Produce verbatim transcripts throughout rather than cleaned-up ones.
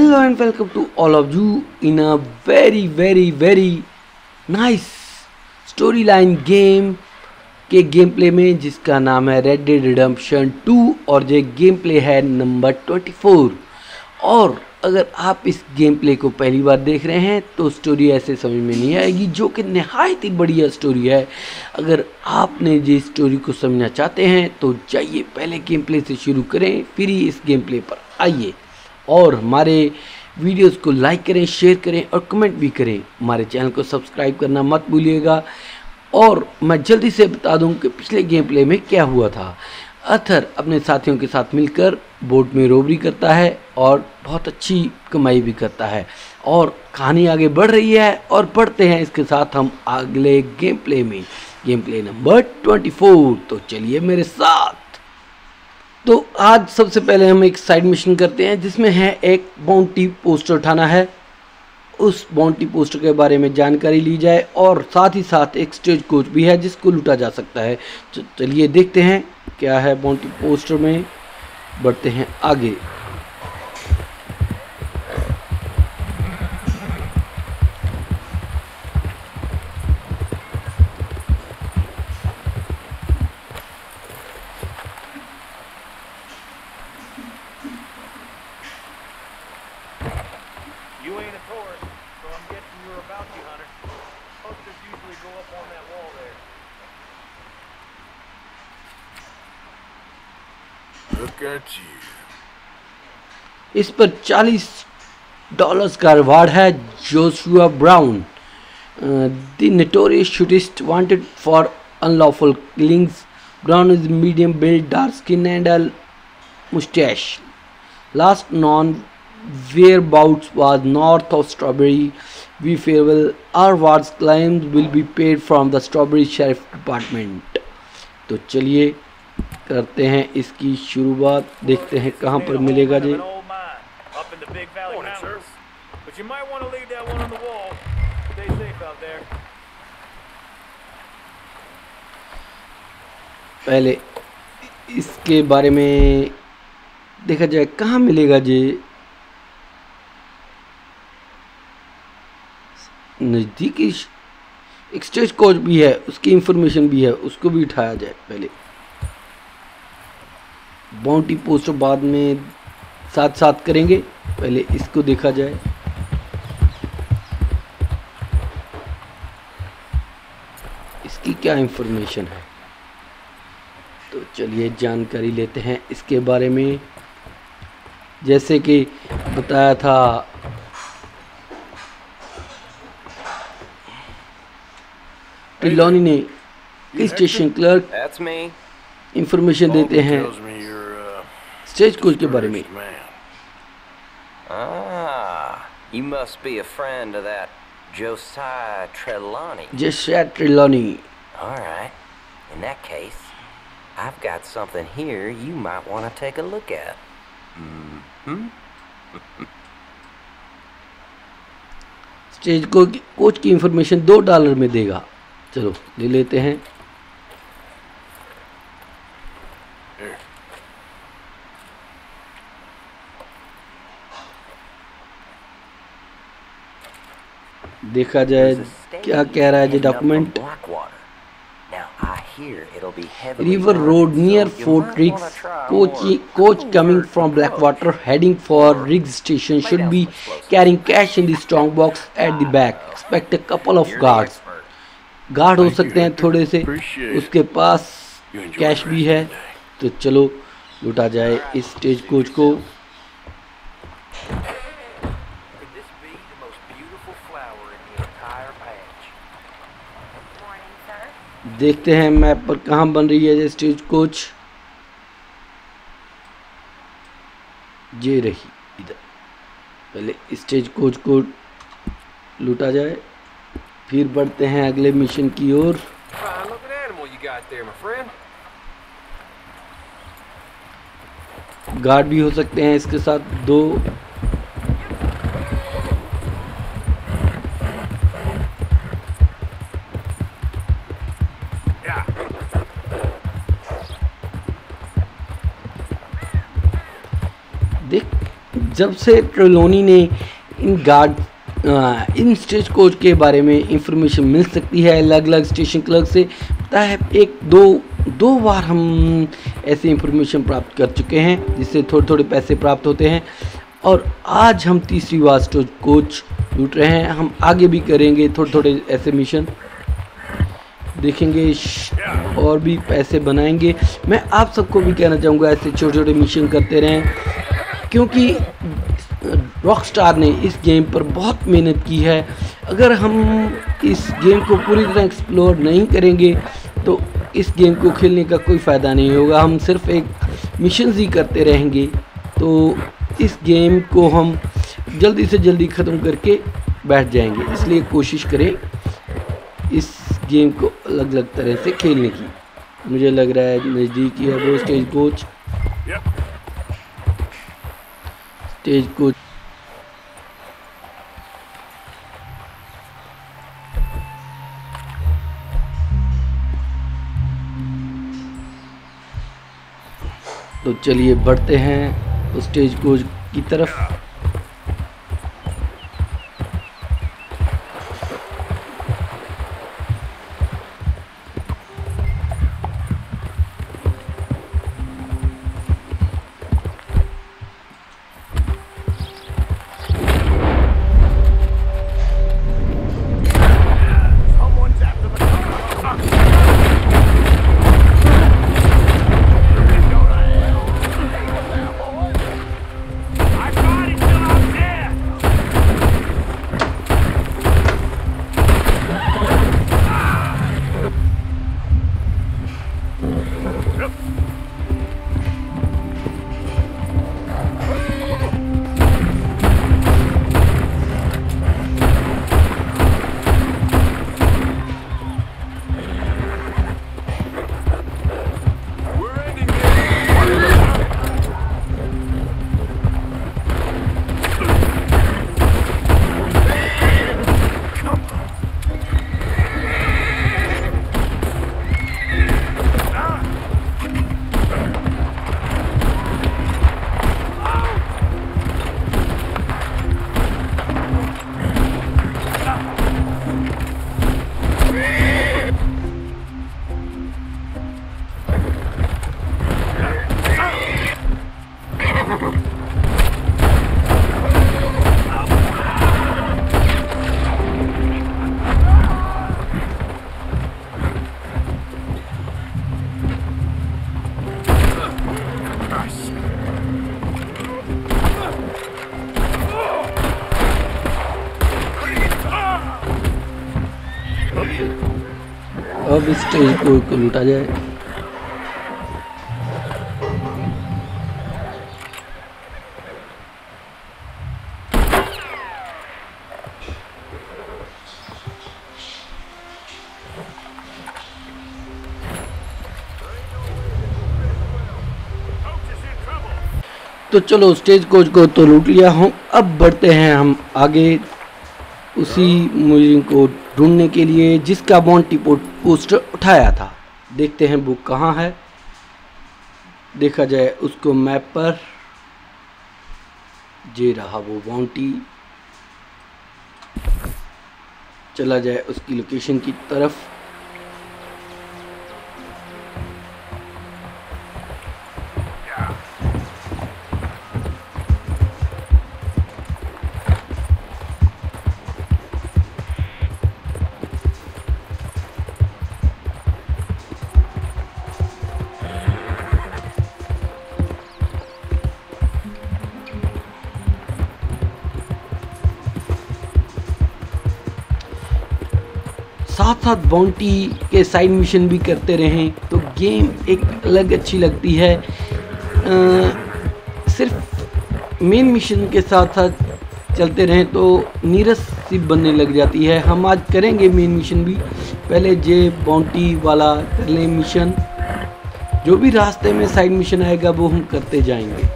Hello and welcome to all of you in a very very very nice storyline game के game play में, जिसका नाम है red dead redemption to और ये गेम प्ले है नंबर चौबीस। और अगर आप इस गेम प्ले को पहली बार देख रहे हैं तो स्टोरी ऐसे समझ में नहीं आएगी, जो कि नहायत ही बढ़िया स्टोरी है। अगर आपने ये स्टोरी को समझना चाहते हैं तो जाइए पहले गेम प्ले से शुरू करें, फिर ही इस गेम प्ले पर आइए और हमारे वीडियोस को लाइक करें, शेयर करें और कमेंट भी करें। हमारे चैनल को सब्सक्राइब करना मत भूलिएगा। और मैं जल्दी से बता दूं कि पिछले गेम प्ले में क्या हुआ था। अथर अपने साथियों के साथ मिलकर बोट में रोबरी करता है और बहुत अच्छी कमाई भी करता है, और कहानी आगे बढ़ रही है। और बढ़ते हैं इसके साथ हम अगले गेम प्ले में, गेम प्ले नंबर चौबीस। तो चलिए मेरे साथ। तो आज सबसे पहले हम एक साइड मिशन करते हैं, जिसमें है एक बाउंटी पोस्टर उठाना है। उस बाउंटी पोस्टर के बारे में जानकारी ली जाए, और साथ ही साथ एक स्टेज कोच भी है जिसको लूटा जा सकता है। तो चलिए देखते हैं क्या है बाउंटी पोस्टर में, बढ़ते हैं आगे। इस पर चालीस डॉलर्स का रिवार्ड है। Joshua Brown, the notorious shootist wanted for unlawful killings. Brown is medium build, dark skin and a mustache. Last known whereabouts was north of Strawberry. We farewell. Our wards claims will be paid from the Strawberry Sheriff Department. तो चलिए करते हैं इसकी शुरुआत, देखते हैं कहाँ पर मिलेगा जी। पहले इसके बारे में देखा जाए कहाँ मिलेगा जी। नज़दीकी एक स्टेज कोच भी है, उसकी इंफॉर्मेशन भी है, उसको भी उठाया जाए। पहले बाउंटी पोस्टर बाद में साथ साथ करेंगे, पहले इसको देखा जाए। इसकी क्या इंफॉर्मेशन है, तो चलिए जानकारी लेते हैं इसके बारे में। जैसे कि बताया था, ट्रिलॉनी ने स्टेशन क्लर्क इंफॉर्मेशन देते हैं स्टेज कोच के बारे में। You must be a friend of that Josiah Trelawney. Josiah Trelawney. All right. In that case, I've got something here you might want to take a look at. Hmm. Stage को coach की information दो dollar में देगा। चलो ले लेते हैं। देखा जाए क्या कह रहा है ये document. River road near Fort Riggs, coach coach coming from Blackwater heading for Riggs station should be carrying cash in the strong box at the back. Expect a couple of guards. Guard हो सकते हैं थोड़े से, उसके पास cash भी है। तो चलो लूटा जाए इस स्टेज कोच को। देखते हैं मैप पर कहाँ बन रही है ये स्टेज कोच। ये रही इधर। पहले स्टेज कोच को लूटा जाए, फिर बढ़ते हैं अगले मिशन की ओर। गार्ड भी हो सकते हैं इसके साथ दो। देख जब से ट्रेलॉनी ने इन गार्ड इन स्टेज कोच के बारे में इंफॉर्मेशन मिल सकती है अलग अलग स्टेशन क्लर्क से, पता है एक दो दो बार हम ऐसी इंफॉर्मेशन प्राप्त कर चुके हैं जिससे थोड़े थोड़े पैसे प्राप्त होते हैं, और आज हम तीसरी बार स्टेज कोच लूट रहे हैं। हम आगे भी करेंगे थोड़े थोड़े ऐसे मिशन, देखेंगे और भी पैसे बनाएंगे। मैं आप सबको भी कहना चाहूँगा ऐसे छोटे छोटे मिशन करते रहें, क्योंकि रॉकस्टार ने इस गेम पर बहुत मेहनत की है। अगर हम इस गेम को पूरी तरह एक्सप्लोर नहीं करेंगे तो इस गेम को खेलने का कोई फ़ायदा नहीं होगा, हम सिर्फ एक मिशन ही करते रहेंगे। तो इस गेम को हम जल्दी से जल्दी ख़त्म करके बैठ जाएंगे, इसलिए कोशिश करें इस गेम को अलग अलग तरह से खेलने की। मुझे लग रहा है नज़दीक ही है वो स्टेज कोच। स्टेज कोच तो चलिए बढ़ते हैं उस स्टेज कोच की तरफ। अब इस स्टेज को लूटा जाए। तो चलो स्टेज कोच को तो लूट लिया हूँ, अब बढ़ते हैं हम आगे उसी मुजरिम को ढूंढने के लिए जिसका बॉन्टी पोस्टर उठाया था। देखते हैं वो कहाँ है। देखा जाए उसको मैप पर, ये रहा वो बॉन्टी। चला जाए उसकी लोकेशन की तरफ। साथ साथ बाउंटी के साइड मिशन भी करते रहें तो गेम एक अलग अच्छी लगती है। आ, सिर्फ मेन मिशन के साथ साथ चलते रहें तो नीरस सी बनने लग जाती है। हम आज करेंगे मेन मिशन भी, पहले जे बाउंटी वाला कर लें मिशन, जो भी रास्ते में साइड मिशन आएगा वो हम करते जाएंगे।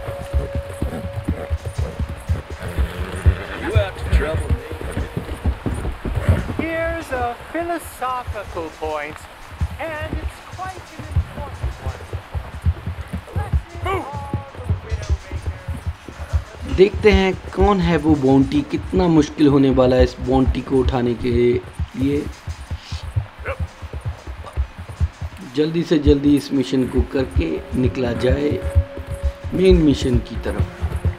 Philosophical point, and it's quite an important one. देखते हैं कौन है वो बाउंटी, कितना मुश्किल होने वाला है इस बाउंटी को उठाने के लिए। जल्दी से जल्दी इस मिशन को करके निकला जाए मेन मिशन की तरफ।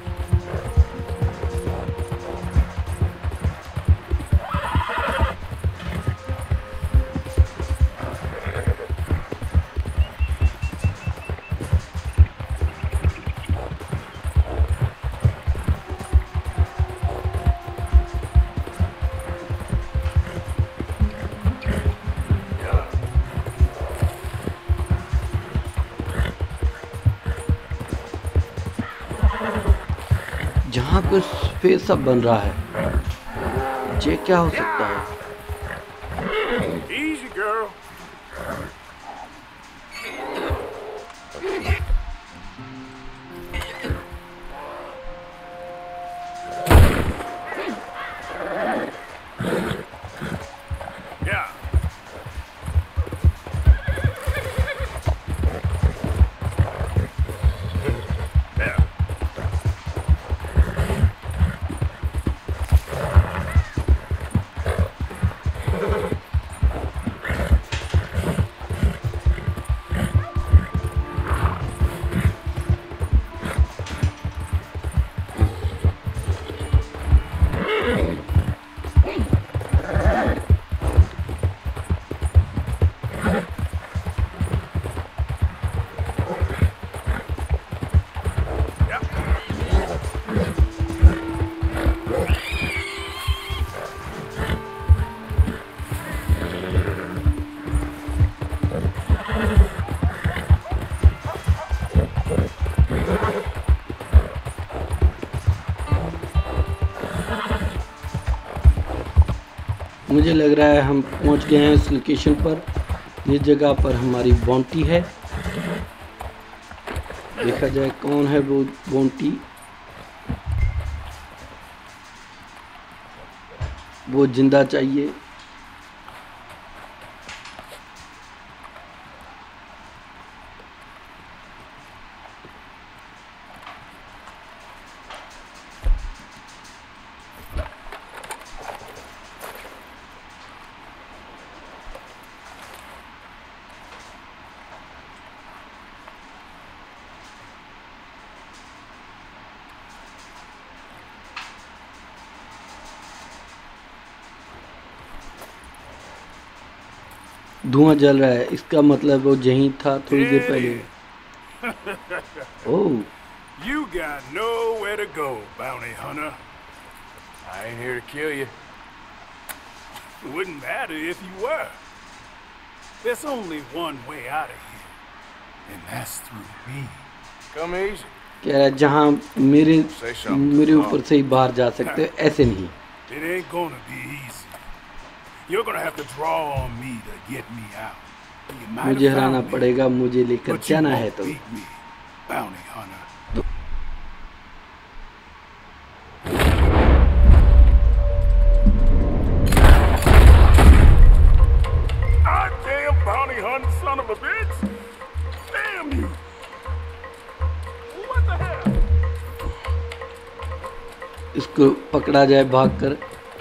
जहाँ कुछ फेस सब बन रहा है, ये क्या हो सकता है? Easy, girl. Yeah. Yeah. मुझे लग रहा है हम पहुंच गए हैं इस लोकेशन पर। इस जगह पर हमारी बाउंटी है। देखा जाए कौन है वो बाउंटी। वो जिंदा चाहिए। धुआं जल रहा है, इसका मतलब वो यहीं था थोड़ी देर पहले। ओह, You got nowhere to go, bounty hunter. I ain't here to kill you. It wouldn't matter if you were. There's only one way out of here, and that's through me. Come easy. कह रहा है जहाँ मेरे मेरे ऊपर से ही बाहर जा सकते हो, ऐसे नहीं। It ain't gonna be easy. You're gonna have to draw on me to get me out. You might मुझे have हराना found me, पड़ेगा, मुझे लेकर but you जाना है won't तो। beat me, bounty hunter. Goddamn bounty hunter son of a bitch! Damn you! What the hell? इसको पकड़ा जाए भागकर।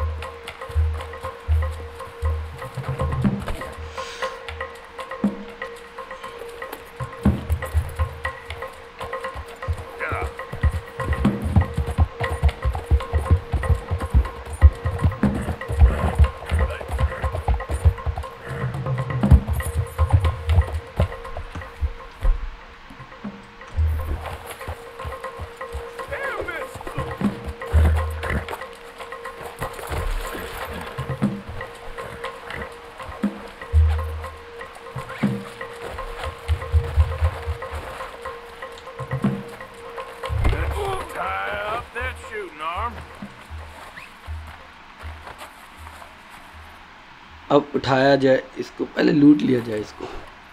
अब उठाया जाए इसको, पहले लूट लिया जाए इसको।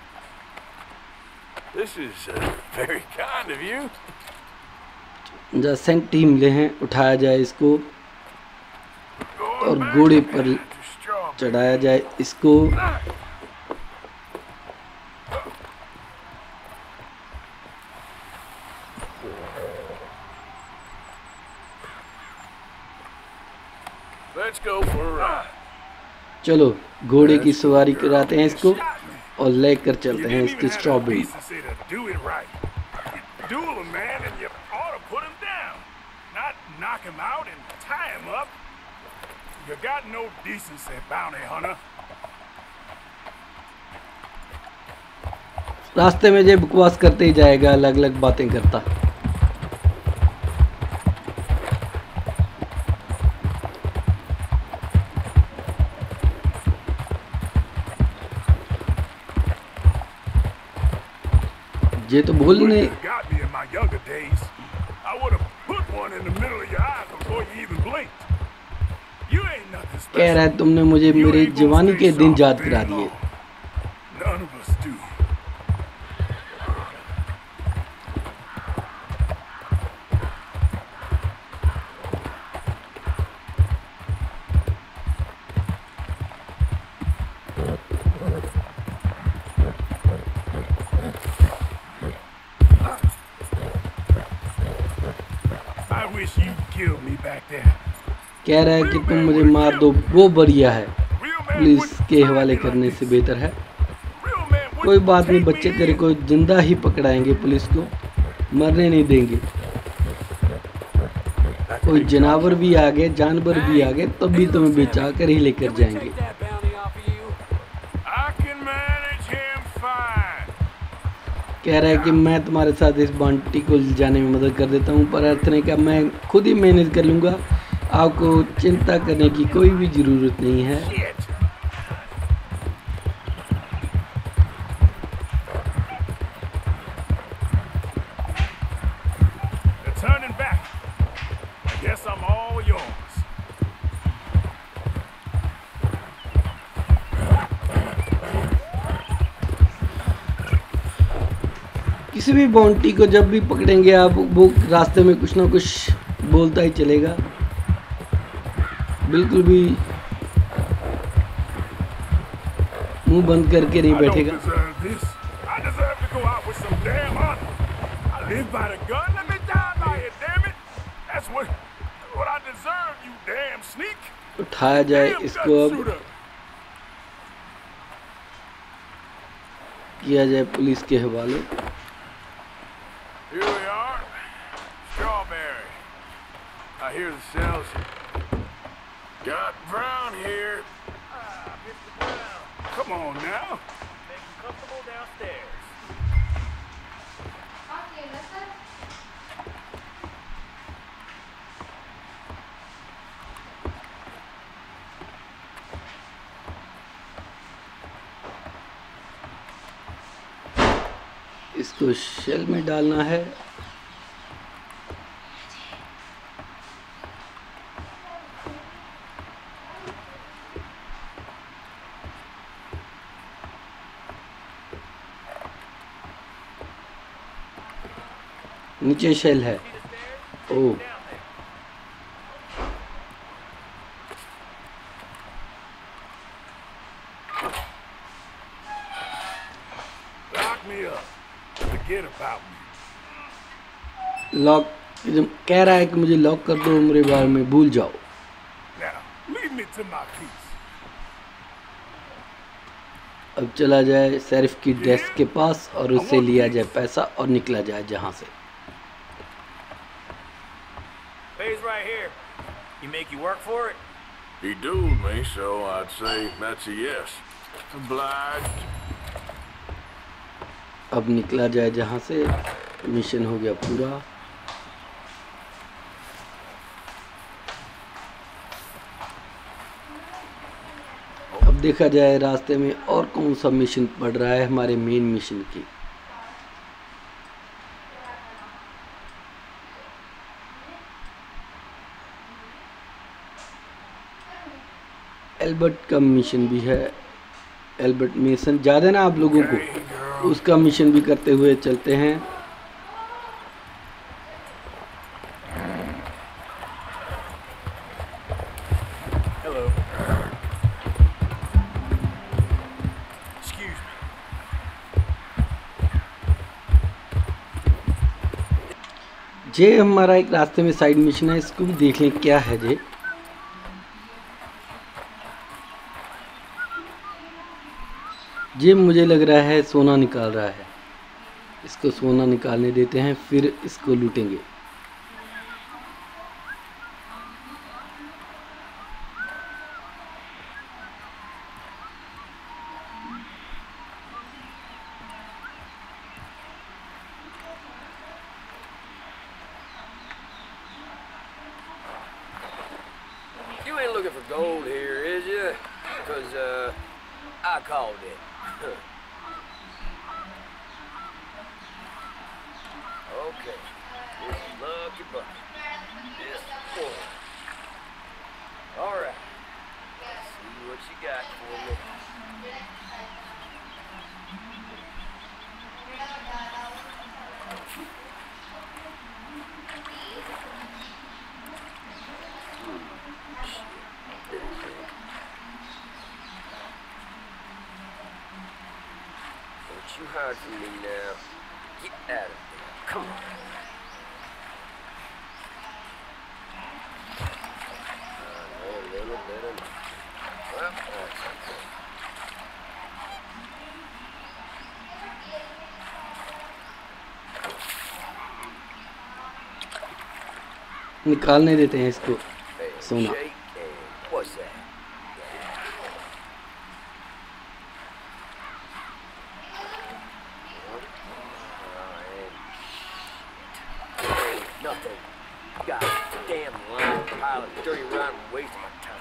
This is uh, very kind of you. जा सेंट टीम ले हैं, उठाया जाए इसको और घोड़े पर चढ़ाया जाए इसको। Let's go for a ride. चलो घोड़े की सवारी कराते हैं इसको और लेकर चलते हैं इसकी strawberry. Duel him, man, and you ought to put him down. Not knock him out and tie him up. You got no decency, bounty hunter. रास्ते में ये बकवास करते ही जाएगा, अलग अलग बातें करता। ये तो बोलने कह रहा है तुमने मुझे मेरी जवानी के दिन याद करा दिए। कह रहा है कि तुम मुझे मार दो, वो बढ़िया है, पुलिस के हवाले करने से बेहतर है। कोई बात नहीं बच्चे, तेरे को जिंदा ही पकड़ाएंगे, पुलिस को मरने नहीं देंगे। कोई जानवर भी आ गए, जानवर भी आ गए तब भी तुम्हें बेचा कर ही लेकर जाएंगे। कह रहा है कि मैं तुम्हारे साथ इस बांटी को जाने में मदद कर देता हूँ, पर अर्थ ने कहा मैं खुद ही मैनेज कर लूँगा, आपको चिंता करने की कोई भी ज़रूरत नहीं है। किसी भी बाउंटी को जब भी पकड़ेंगे आप, वो रास्ते में कुछ ना कुछ बोलता ही चलेगा, बिल्कुल भी मुंह बंद करके नहीं बैठेगा। उठाया जाए इसको, अब किया जाए पुलिस के हवाले। Here we are. Strawberry. I hear the shells. Got Brown here. Ah, Mister Brown. Come on now. Make him comfortable downstairs. Okay, listen. इसको शेल में डालना है। नीचे शेल है। ओ लॉक कह रहा है कि मुझे लॉक कर दो, मेरे बारे में भूल जाओ। अब चला जाए शेरिफ की डेस्क के पास और उससे लिया जाए पैसा और निकला जाए जहां से। He dueled me, so I'd say that's a yes. Obliged. अब निकला जाए जहां से, मिशन हो गया पूरा। अब देखा जाए रास्ते में और कौन सा मिशन पड़ रहा है हमारे मेन मिशन की। एल्बर्ट का मिशन भी है, एल्बर्ट मिशन ज़्यादा ना आप लोगों को, उसका मिशन भी करते हुए चलते हैं। Hello. Excuse me. जे हमारा एक रास्ते में साइड मिशन है, इसको भी देख लें क्या है जे। ये मुझे लग रहा है सोना निकाल रहा है। इसको सोना निकालने देते हैं, फिर इसको लूटेंगे। You ain't looking for gold here, is you? Because, uh, I called it. Okay. Here's a lucky bucket. Just one. Alright. See what you got for me. Don't you hide from me now. Get out of here. Come on. Uh, a little bit of... Well, that's okay. निकालने देते हैं इसको Hey, सोना। shake and what's that? Ain't nothing. God damn lying pile of dirty rotten waste of my time.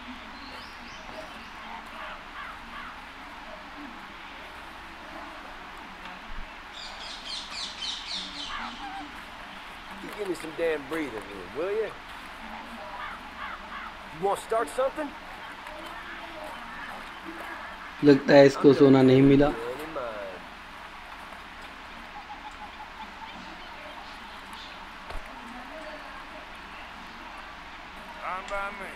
You give me some damn breathing room, will you? You want to start something? लगता है इसको सोना नहीं मिला। Any mind. Fine by me.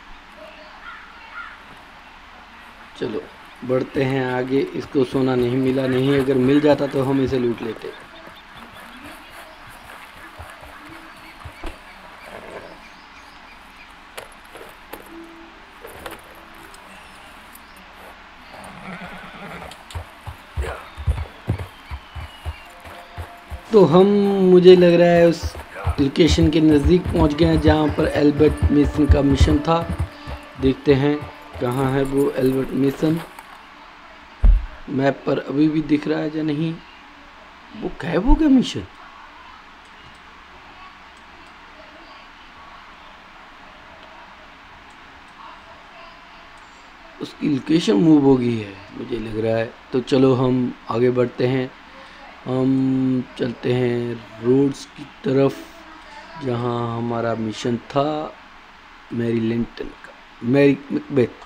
चलो बढ़ते हैं आगे। इसको सोना नहीं मिला, नहीं अगर मिल जाता तो हम इसे लूट लेते। तो हम मुझे लग रहा है उस लोकेशन के नज़दीक पहुंच गए हैं जहां पर एल्बर्ट मेसन का मिशन था। देखते हैं कहां है वो एल्बर्ट मेसन। मैप पर अभी भी दिख रहा है या नहीं। वो गायब हो गया मिशन। उसकी लोकेशन मूव हो गई है मुझे लग रहा है। तो चलो हम आगे बढ़ते हैं। हम चलते हैं रोड्स की तरफ जहां हमारा मिशन था, मैरी लिंटन का, Mary Macbeth.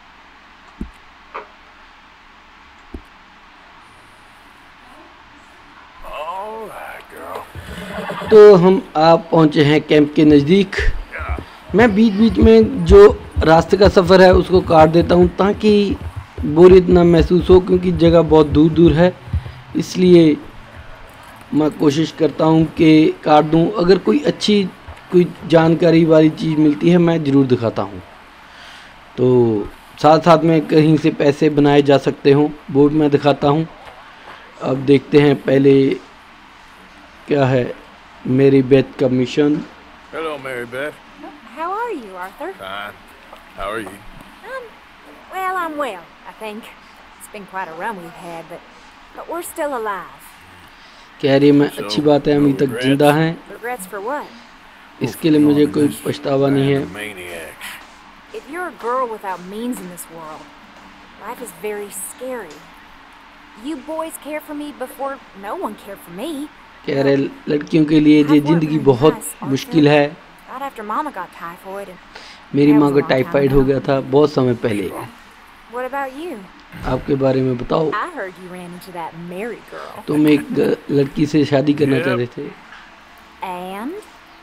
All right, girl. तो हम आप पहुंचे हैं कैंप के नज़दीक। मैं बीच बीच में जो रास्ते का सफ़र है उसको काट देता हूं ताकि बोरियत ना महसूस हो, क्योंकि जगह बहुत दूर दूर है। इसलिए मैं कोशिश करता हूं कि काट दूं। अगर कोई अच्छी कोई जानकारी वाली चीज़ मिलती है मैं ज़रूर दिखाता हूं। तो साथ साथ में कहीं से पैसे बनाए जा सकते हों वो भी मैं दिखाता हूं। अब देखते हैं पहले क्या है मेरी बेथ का mission. Hello, Mary Beth. How are you, Arthur? Fine. How are you? Um, well, I'm well, I think. It's been quite a run we've had, but but we're still alive. कह रही मैं अच्छी बात है, अभी तक जिंदा हैं। Regrets for what? इसके लिए मुझे कोई पछतावा नहीं है। Maniacs. If you're a girl without means in this world, life is very scary. You boys care for me before no one cared for me. कह रहे लड़कियों के लिए ये ज़िंदगी बहुत मुश्किल है। Right after Mama got typhoid and मेरी माँ को टाइफाइड हो गया था बहुत समय पहले। what about you? आपके बारे में बताओ। I heard you ran into that Mary girl. तुम एक लड़की से शादी करना Yep. चाह रहे थे। And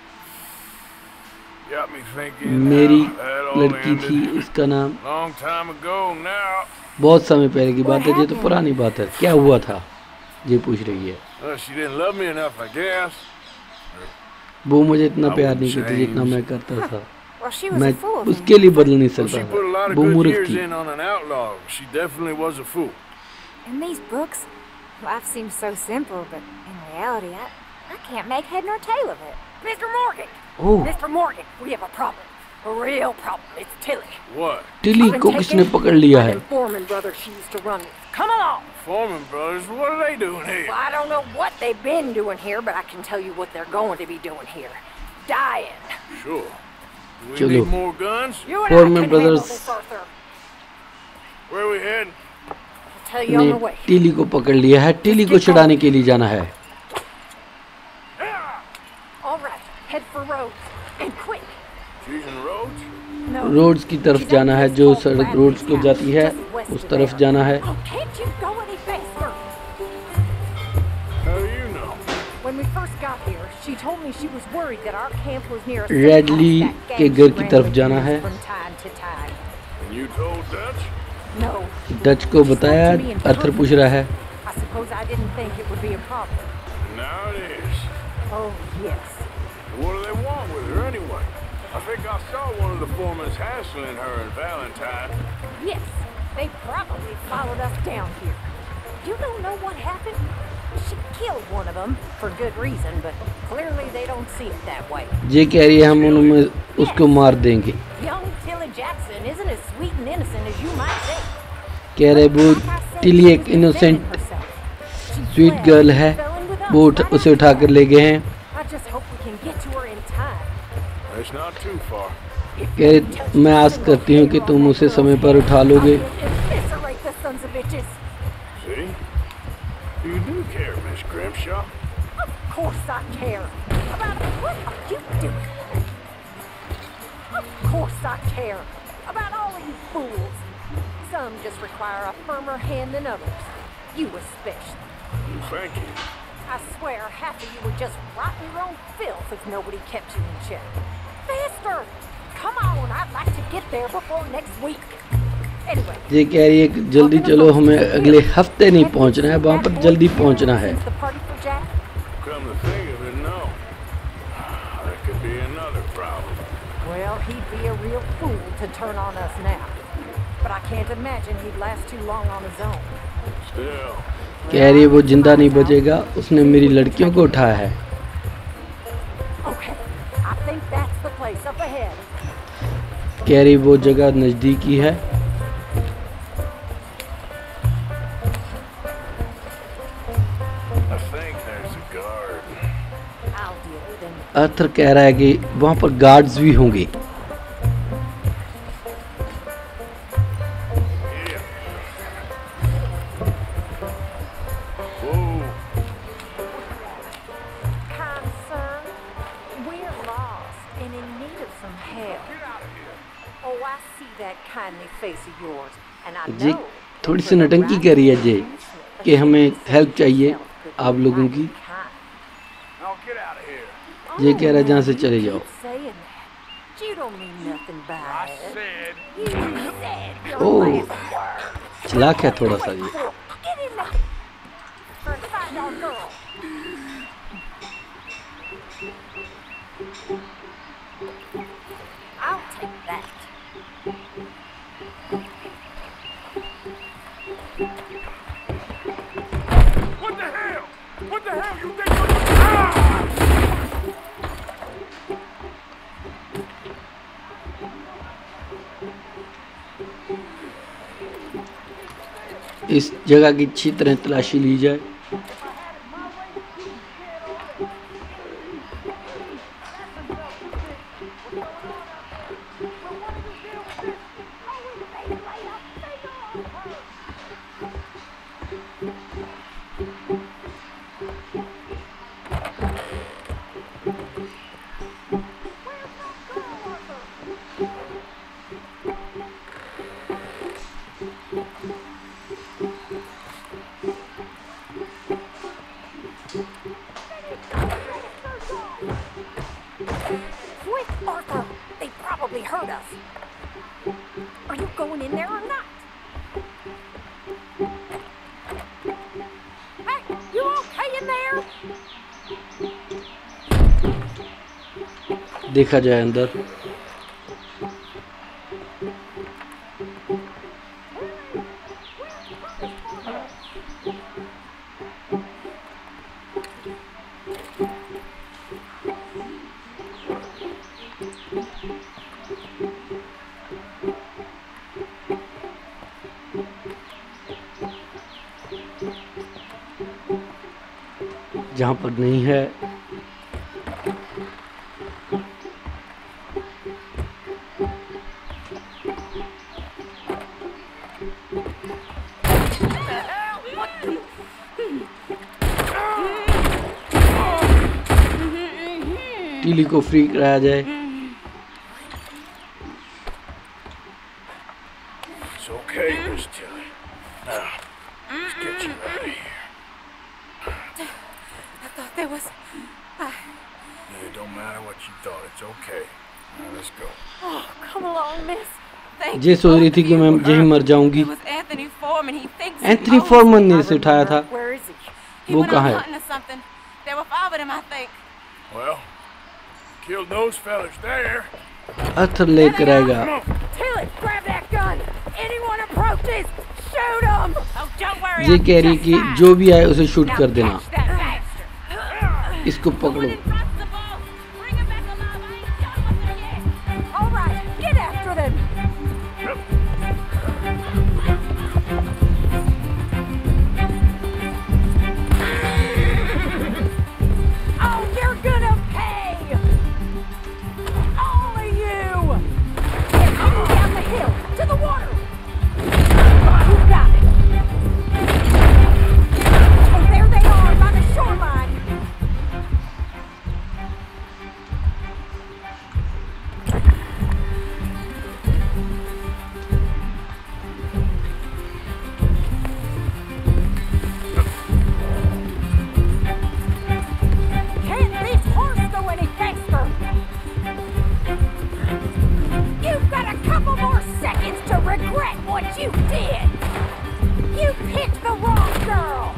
Got me thinking. मेरी how that all लड़की थी, ended. इसका नाम Long time ago now. बहुत समय पहले की बात है। ये तो पुरानी बात है। क्या हुआ था ये पूछ रही है। Well, she didn't love me enough, I guess. वो मुझे इतना प्यार नहीं करती जितना मैं करता था। well, she was मैं a fool. then. उसके लिए बदल नहीं Well, सकता she put a lot था। of वो good मूर्ख years थी। in on an outlaw. She definitely was a fool. In these books, life seems so simple, but in reality, I, I can't make head nor tail of it. Mister Morgan! Oh, Mister Morgan, we have a problem. A real problem. It's Tilly. What? Tilly को किसने पकड़ लिया है? Foreman brother she used to run with. Come along! Foreman brothers, what are they doing here? Well, I don't know what they've been doing here, but I can tell you what they're going to be doing here. Dying. Sure. Do we Chalo. need more guns? You and Foreman I can handle brothers. this, Arthur. Where are we heading? I'll tell you on the ने way. Tilly को पकड़ लिया है। Tilly को छुड़ाने के लिए जाना है। All right, head for Rhodes. And quick. She's in Rhodes? No. Rhodes की तरफ जाना है। जो सड़क रोड्स को जाती है उस तरफ जाना है। Oh, can't you go any faster? How do you know? When we first got here, she told me she was worried that our camp was near a Radley that के घर की तरफ जाना है। from time to time. And you told Dutch? No. Dutch को बताया। अर्थर पूछ रहा है। I suppose I didn't think it would be a problem. Now it is. Oh, yes. What do they want with her anyway? I think I saw one of the foremans hassling her and Valentine. Yes, they probably followed us down here. You don't know what happened? She killed one of them for good reason, but clearly they don't see it that way. ये कह रही है हम उन्हें उसको मार देंगे। Young Tilly Jackson isn't as sweet and innocent as you might think. कह रहे वो टिली एक इनोसेंट स्वीट गर्ल है। वो उठ, उसे उठा कर ले गए हैं। I just hope we can get to her in time. It's not too far. कह रहे मैं आस करती हूँ कि तुम उसे समय पर उठा लोगे। Eviscerate the sons of bitches. See? You do care, Miss Grimshaw. Of course I care. About what are you doing? Of course I care. About all of you fools. Some just require a firmer hand than others. You especially. Thank you. I swear half of you would just rot in your own filth if nobody kept you in check. Faster! Come on, I'd like to get there before next week. Anyway. ये कह रही है कि जल्दी चलो हमें अगले हफ्ते नहीं पहुंचना है वहाँ पर जल्दी पहुंचना है। Come to think of it, no. That could be another problem. Well, he'd be a real fool to turn on us now. But I can't imagine he'd last too long on his own. Still. कह रही है वो जिंदा नहीं बचेगा। उसने मेरी लड़कियों को उठाया है। Okay, I think that's the place up ahead. कह रही वो जगह नजदीकी है। I think there's a guard. I'll deal with him. अर्थर कह रहा है कि वहाँ पर गार्ड्स भी होंगे। Yeah. Whoa. Kind sir, we're lost and in need of some help. Oh, I see that kindly face of yours, and I ji know. थोड़ी सी नटंकी कर रही है जे कि हमें हेल्प चाहिए आप लोगों की। Now get out of here. ये कह रहा है जहाँ से चले जाओ। Saying that. You don't mean nothing by I it. said. You said your Oh. last word. चलाक है थोड़ा सा ये। Get in there. Or find our girl. I'll take that. What the hell? What the hell you think? Ah! इस जगह की अच्छी तरह तलाशी ली जाए। Quick, Arthur! They probably heard us. Are you going in there or not? Hey, you okay in there? देखा जाए अंदर। जहाँ पर नहीं है। टिली को फ्री कराया जाए। It's okay, Miss Tilly. Now, let's get you out of here. I thought there was... I... Yeah, it don't matter what you thought. It's okay. Now, let's go. Oh, come along, miss. Thank ये you. सोच रही थी कि मैं यहीं मर जाऊंगी। It was Anthony Foreman. He thinks he Anthony owns Foreman me. ने इसे उठाया था। Where is he? He वो went कहाँ out है? hunting or something. There were five of them, I think. Well, killed those fellas there. अर्थ लेकर आएगा। Tilly, grab that gun. Anyone approaches, shoot him. Oh, don't worry. ये कह रही कि जो भी आए उसे शूट कर देना। Catch that bastard. इसको पकड़ो। All right, get after them. Oh, you're gonna pay. All of you. They're coming down the hill to the water. You got it. Oh, there they are by the shoreline. Can't this horse go any faster? You've got a couple more seconds to regret what you did. You picked the wrong girl.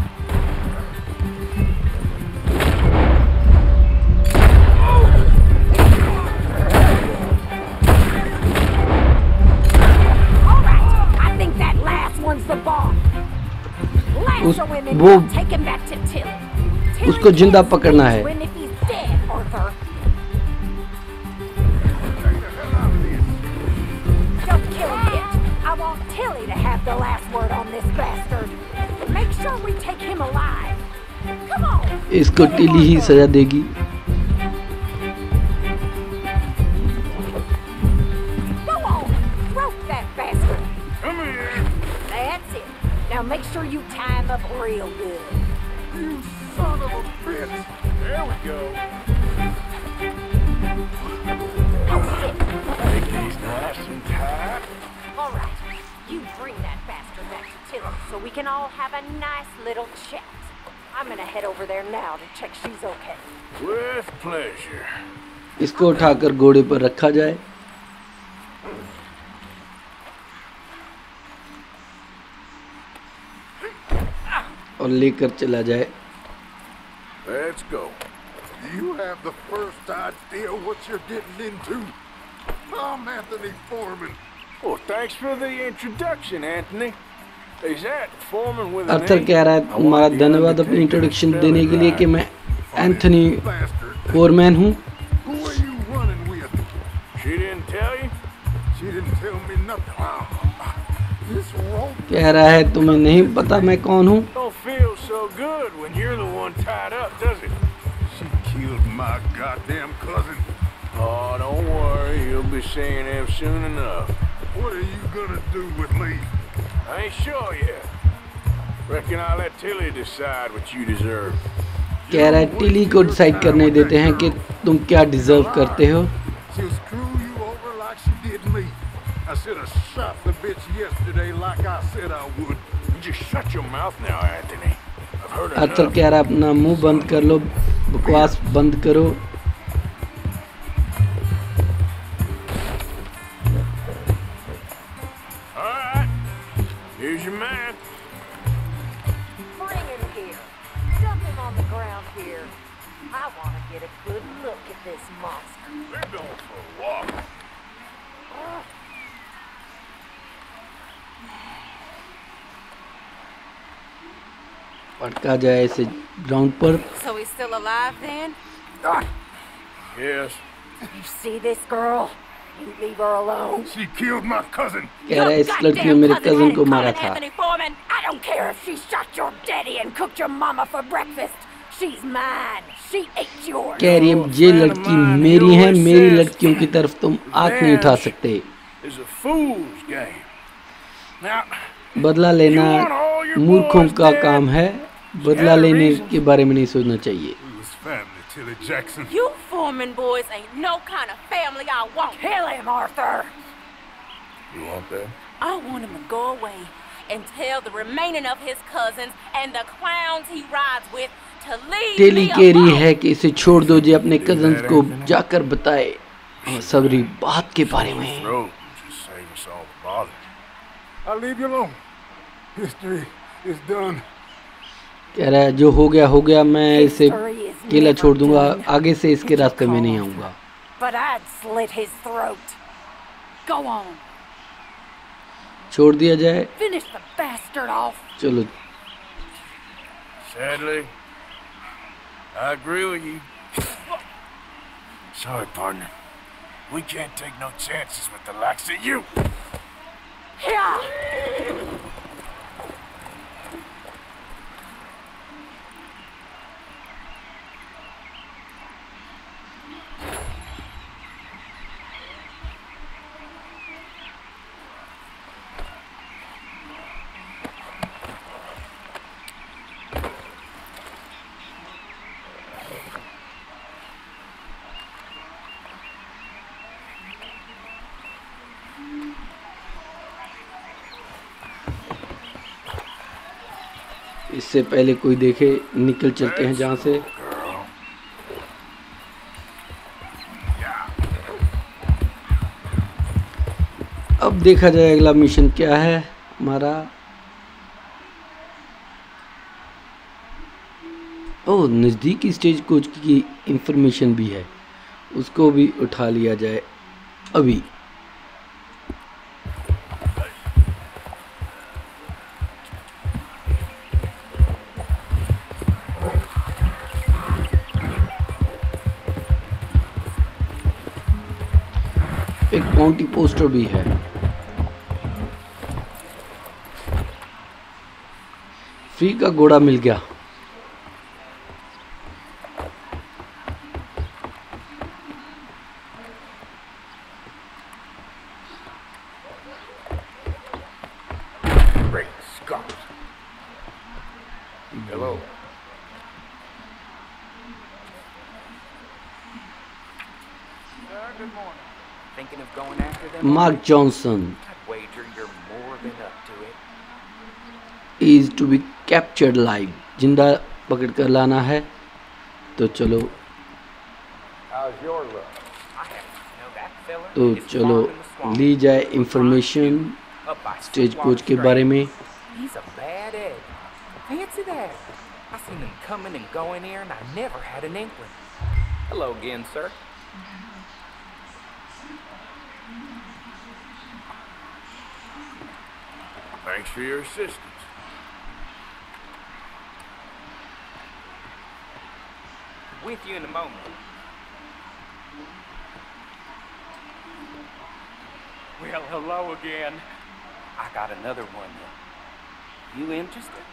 All right, I think that last one's the bomb. उस- Lasso him and वो- we'll take him back to Tilly. Tilly उसको जिंदा can't पकड़ना see है। when if he's dead, Arthur. Don't kill him, bitch. I want Tilly to have the last word on this bastard. Make sure we take him alive. Come on. इसको Get him, Tilly ही Arthur. सजा देगी। Go on. Rope that bastard. Come here. That's it. Now make sure you tie him up real good. You son of a bitch. There we go. Oh, shit. Make these nice and tight. All right. You bring that bastard back to Tilly so we can all have a nice little chat. I'm gonna head over there now to check she's okay. With pleasure. इसको उठाकर घोड़े पर रखा जाए। और लेकर चला जाए। Let's go. You have the first idea what you're getting into. I'm Anthony Foreman. Well, thanks for the introduction, Anthony. Is that Foreman with an Arthur A? कह रहा है तुम्हारा धन्यवाद अपनी इंट्रोडक्शन देने के लिए कि मैं एंथनी फोरमैन हूँ। Who are you running with? She didn't tell you? She didn't tell me nothing. This rope कह रहा है तुम्हें नहीं पता मैं कौन हूँ। don't feel so good when you're the one tied up, does it? She killed my goddamn cousin. Oh, don't worry. You'll be seeing him soon enough. What are you gonna do with me? I ain't sure yet. Reckon I'll let Tilly decide what you deserve. कह रहा है Tilly को decide करने देते हैं कि तुम क्या डिजर्व करते हो। She'll screw you over like she did me. I should have shot the bitch yesterday like I said I would. You just shut your mouth now, Anthony. I've heard Arthur enough. कह रहा है अपना मुंह बंद कर लो, बकवास बंद करो। All right. Here's your man. Bring him here. Dump him on the ground here. I want to get a good look at this monster. We're going for a walk. पटका जाए इसे ग्राउंड पर। So he's still alive then? Yes. You see this girl? You leave her alone. She killed my cousin. कह रहा है इस लड़की ने मेरे कजन को मारा था। Anthony Foreman. I don't care if she shot your daddy and cooked your mama for breakfast. She's mine. She ate yours. कह रही है ये लड़की मेरी है, मेरी लड़कियों की तरफ तुम आंख नहीं उठा सकते। Is a fool's game. Now, बदला लेना मूर्खों का काम है, बदला लेने के बारे में नहीं सोचना चाहिए। who's family, Tilly Jackson? You Foreman boys ain't no kind of family I want. Kill him, Arthur. You want that? I want him to go away and tell the remaining of his cousins and the clowns he rides with to leave Tilly me कह रही alone. है कि इसे छोड़ दो, जो अपने cousins को जाकर बताए सबरी बात के बारे में। Throat. Just save us all the bother. I'll leave you alone. History is done. कह रहा है जो हो गया हो गया, मैं इसे अकेला छोड़ दूंगा, आगे से इसके रास्ते में नहीं आऊंगा। But I'd slit his throat. Go on. छोड़ दिया जाए, Finish the bastard off. चलो। Sadly, I agree with you. Sorry, partner. We can't take no chances with the likes of you. Yeah. इससे पहले कोई देखे निकल चलते हैं जहाँ से। अब देखा जाए अगला मिशन क्या है हमारा। ओह, नज़दीकी स्टेज कोच की इंफॉर्मेशन भी है, उसको भी उठा लिया जाए अभी। एक काउंटी पोस्टर भी है। फ्री का घोड़ा मिल गया। Great Scott. Hello. Good morning. Thinking of going after them? Mark Johnson I'd wager you're more than up to it. Is to be captured live, जिंदा पकड़ कर लाना है। तो चलो How's your luck? I happen to know that fella. तो is चलो walking the swamp. ली जाए information Up by stage Sweetwater coach के Street. बारे में। He's a bad egg. Fancy that. I seen him coming and going here, and I never had an inkling. Hello again, sir. Thanks for your assistance. With you in a moment. Well, hello again. I got another one. You interested?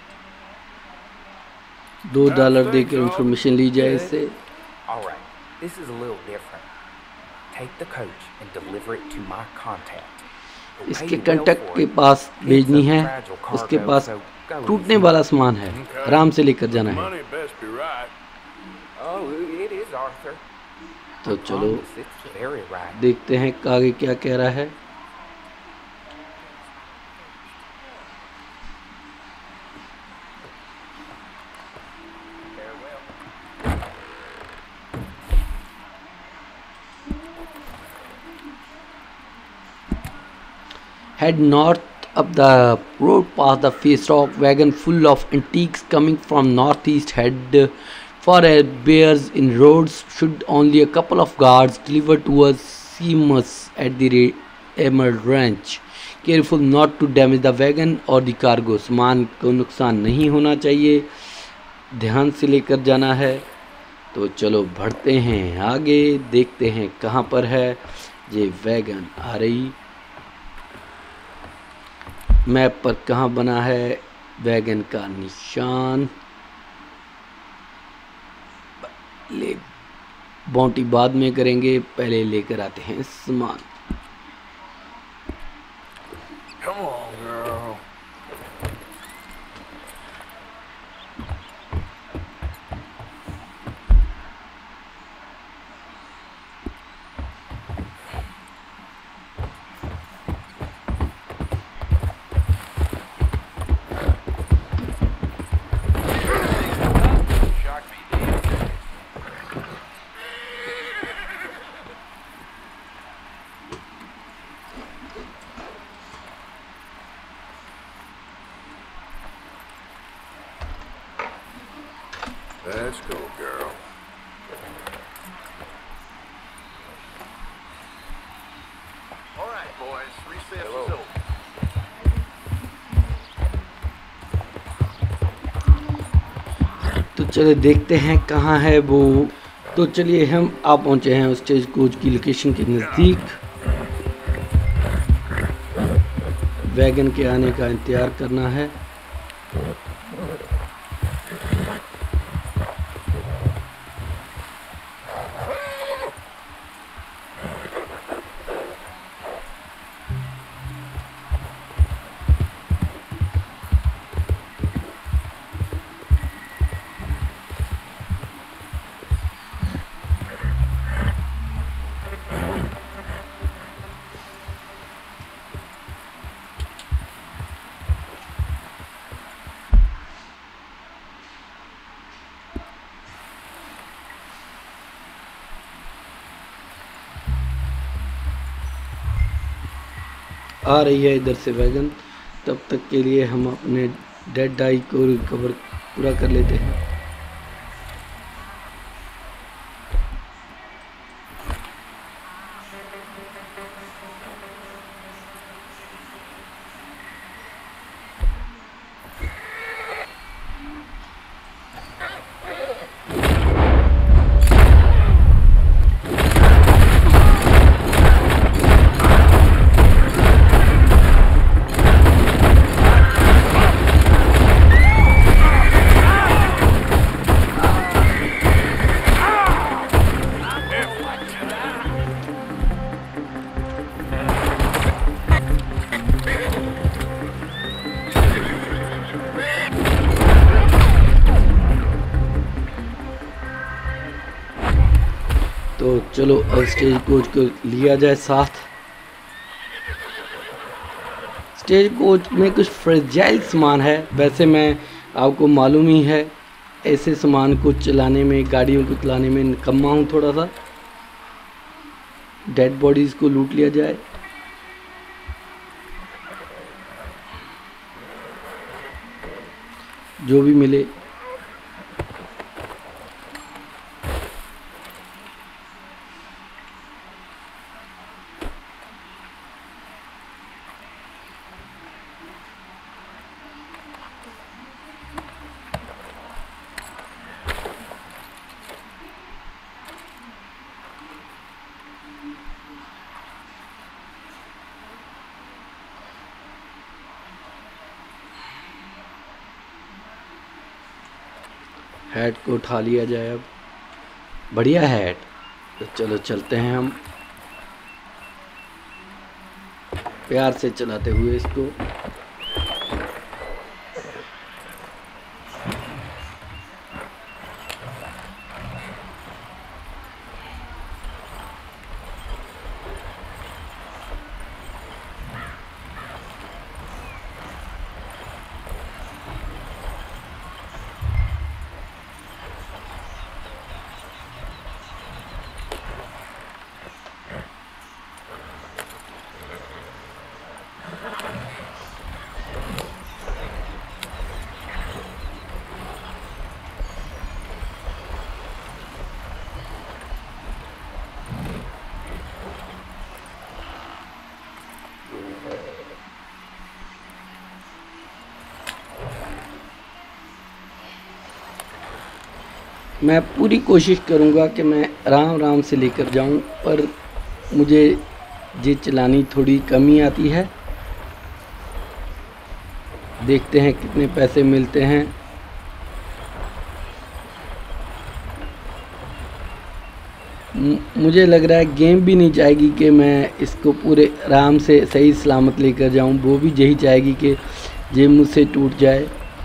दो dollar देकर information ली जाए इससे। All right. This is a little different. Take the coach and deliver it to my contact. He'll इसके pay you well contact for के it. पास It's भेजनी a है, fragile उसके cargo, पास so go टूटने easy. वाला सामान है, आराम से लेकर जाना है। Money best be right. Oh, it is Arthur. तो चलो Promise, it's very right. देखते हैं आगे क्या कह रहा है। Head north up the road past the face off wagon full of antiques coming from northeast. Head for a bears in roads. Should only a couple of guards deliver to us Seamus at the Re- Emerald Ranch. Careful not to damage the wagon or the cargo. सामान को नुकसान नहीं होना चाहिए, ध्यान से लेकर जाना है। तो चलो बढ़ते हैं आगे, देखते हैं कहाँ पर है ये वैगन आ रही। मैप पर कहाँ बना है वैगन का निशान। ले बाउंटी बाद में करेंगे, पहले लेकर आते हैं सामान। Come on, girl. Let's go, girl. All right, boys. Recess is over. तो चलिए देखते हैं कहाँ है वो। तो चलिए हम आ पहुँचे हैं स्टेज कोच की लोकेशन के नज़दीक। वैगन के आने का इंतज़ार करना है। आ रही है इधर से वैगन। तब तक के लिए हम अपने डेड डाई को रिकवर पूरा कर लेते हैं। तो चलो अब स्टेज कोच को लिया जाए साथ। स्टेज कोच में कुछ फ्रेजाइल सामान है, वैसे मैं आपको मालूम ही है ऐसे सामान को चलाने में, गाड़ियों को चलाने में निकम्मा हूँ थोड़ा सा। डेड बॉडीज़ को लूट लिया जाए। जो भी मिले। हैट को उठा लिया जाए अब। बढ़िया हैट। तो चलो चलते हैं हम प्यार से चलाते हुए इसको। मैं पूरी कोशिश करूँगा कि मैं आराम आराम से लेकर जाऊँ, पर मुझे ये चलानी थोड़ी कमी आती है। देखते हैं कितने पैसे मिलते हैं। मुझे लग रहा है गेम भी नहीं चाहेगी कि मैं इसको पूरे आराम से सही सलामत लेकर जाऊं, वो भी यही चाहेगी कि ये मुझसे टूट जाए।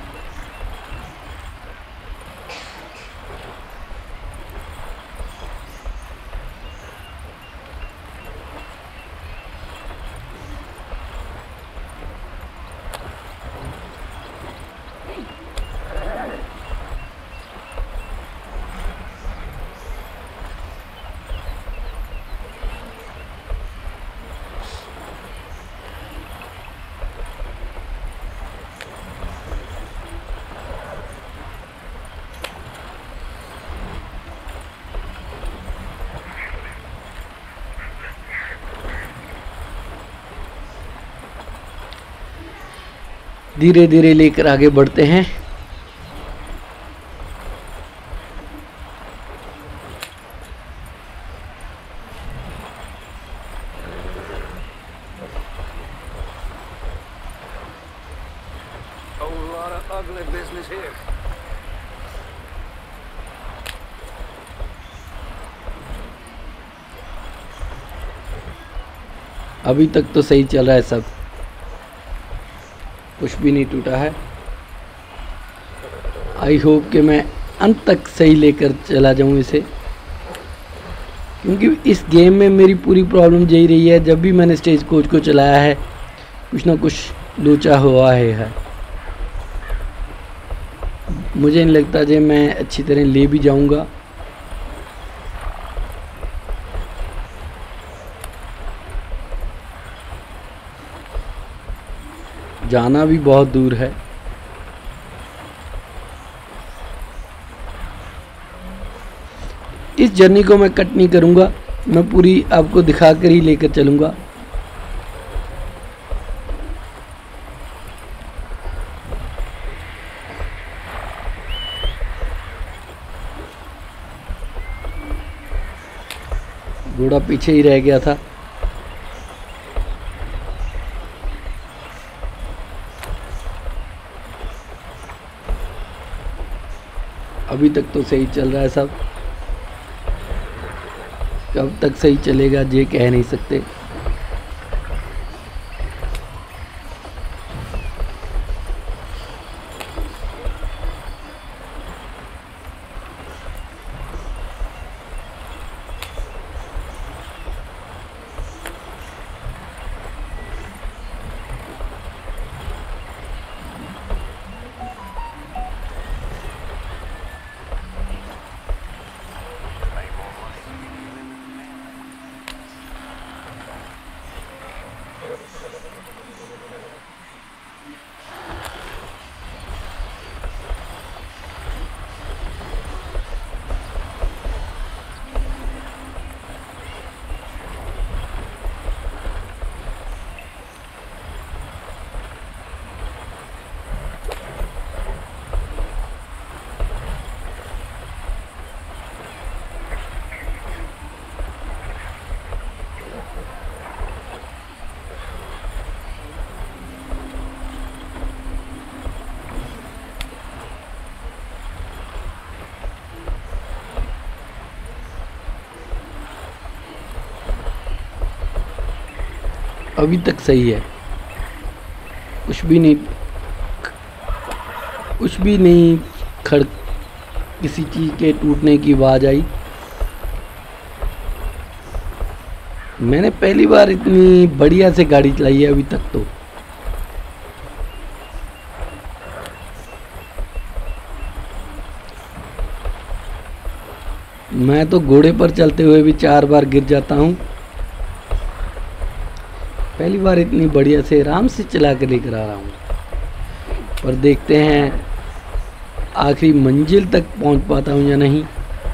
धीरे धीरे लेकर आगे बढ़ते हैं। Whole lot of ugly business here. अभी तक तो सही चल रहा है सब, कुछ भी नहीं टूटा है। आई होप कि मैं अंत तक सही लेकर चला जाऊं इसे, क्योंकि इस गेम में मेरी पूरी प्रॉब्लम यही रही है, जब भी मैंने स्टेज कोच को चलाया है कुछ ना कुछ लोचा हुआ है, है। मुझे नहीं लगता कि मैं अच्छी तरह ले भी जाऊंगा। जाना भी बहुत दूर है। इस जर्नी को मैं कट नहीं करूंगा, मैं पूरी आपको दिखाकर ही लेकर चलूंगा। घोड़ा पीछे ही रह गया था। अभी तक तो सही चल रहा है सब, कब तक सही चलेगा ये कह नहीं सकते। अभी तक सही है, कुछ भी नहीं कुछ भी नहीं खड़ किसी चीज़ के टूटने की आवाज़ आई। मैंने पहली बार इतनी बढ़िया से गाड़ी चलाई है अभी तक तो। मैं तो घोड़े पर चलते हुए भी चार बार गिर जाता हूँ, पहली बार इतनी बढ़िया से आराम से चला कर लेकर आ रहा हूँ। पर देखते हैं आखिरी मंजिल तक पहुँच पाता हूँ या नहीं,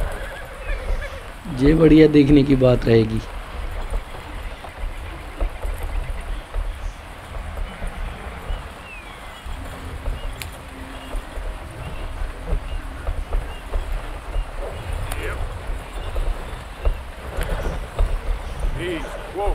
ये बढ़िया देखने की बात रहेगी। Whoa.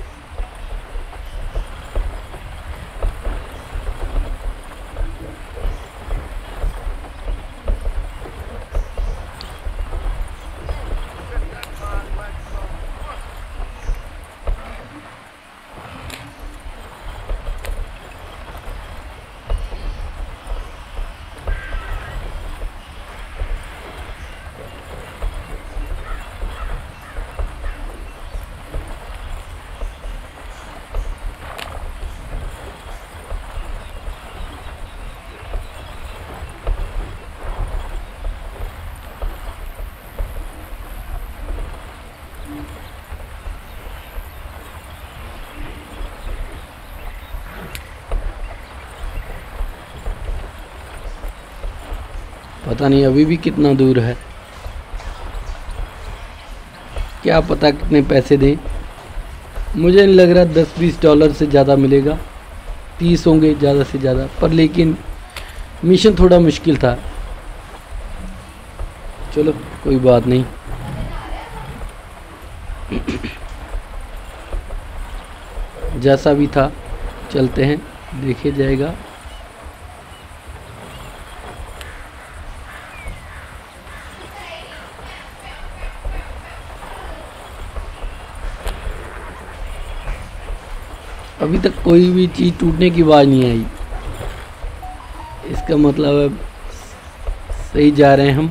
पता नहीं अभी भी कितना दूर है, क्या पता कितने पैसे दें। मुझे नहीं लग रहा दस बीस डॉलर से ज़्यादा मिलेगा, तीस होंगे ज़्यादा से ज़्यादा, पर लेकिन मिशन थोड़ा मुश्किल था। चलो कोई बात नहीं। जैसा भी था चलते हैं, देखे जाएगा। अभी तक कोई भी चीज़ टूटने की आवाज़ नहीं आई, इसका मतलब है सही जा रहे हैं हम।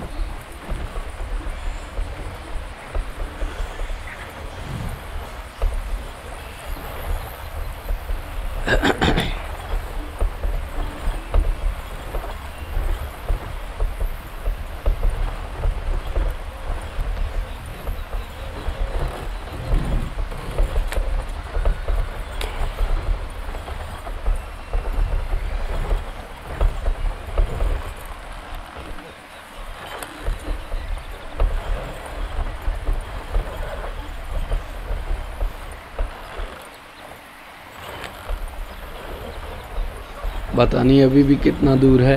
पता नहीं अभी भी कितना दूर है।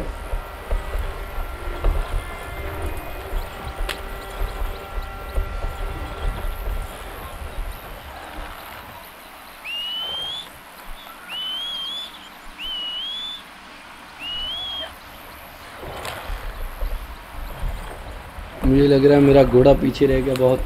मुझे लग रहा है मेरा घोड़ा पीछे रह गया बहुत।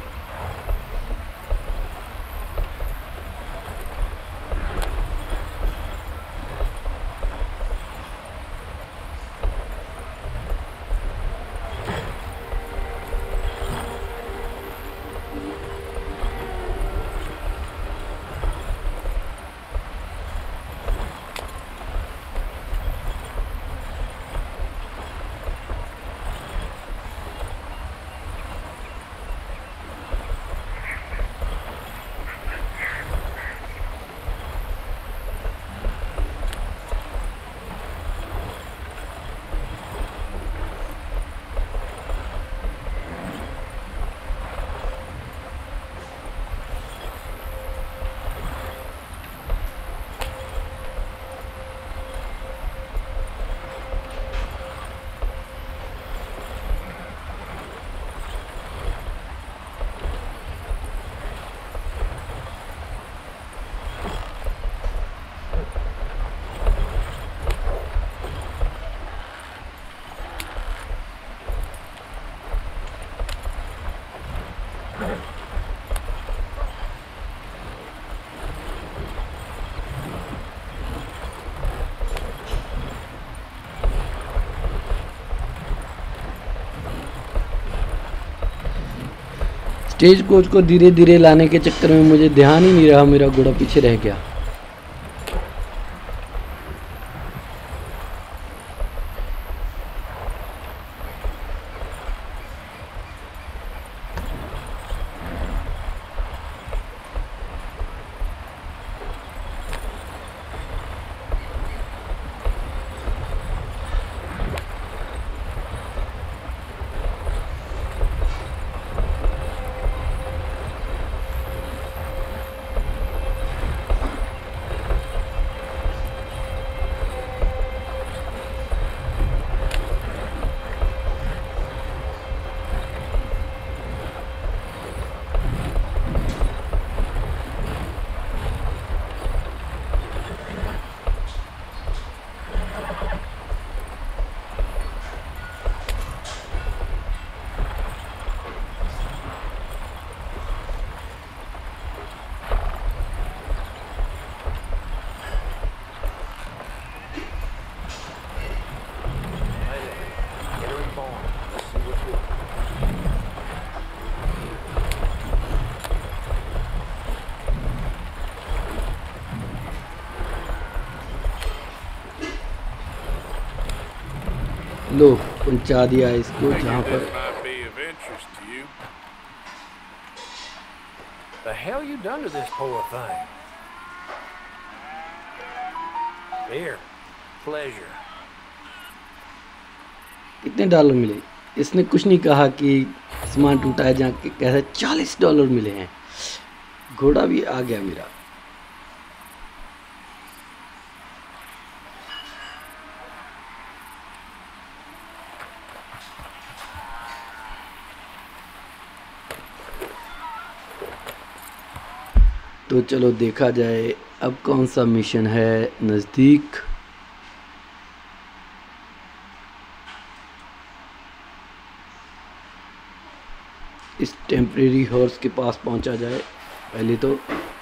स्टेज कोच को धीरे धीरे लाने के चक्कर में मुझे ध्यान ही नहीं रहा, मेरा घोड़ा पीछे रह गया। लो पहुंचा दिया इसको जहाँ पर। The hell you done to this poor thing? Here, pleasure. कितने डॉलर मिले? इसने कुछ नहीं कहा कि सामान टूटा है, जहाँ कहता है चालीस डॉलर मिले हैं। घोड़ा भी आ गया मेरा। तो चलो देखा जाए अब कौन सा मिशन है नज़दीक। इस टेम्परेरी हॉर्स के पास पहुंचा जाए पहले तो।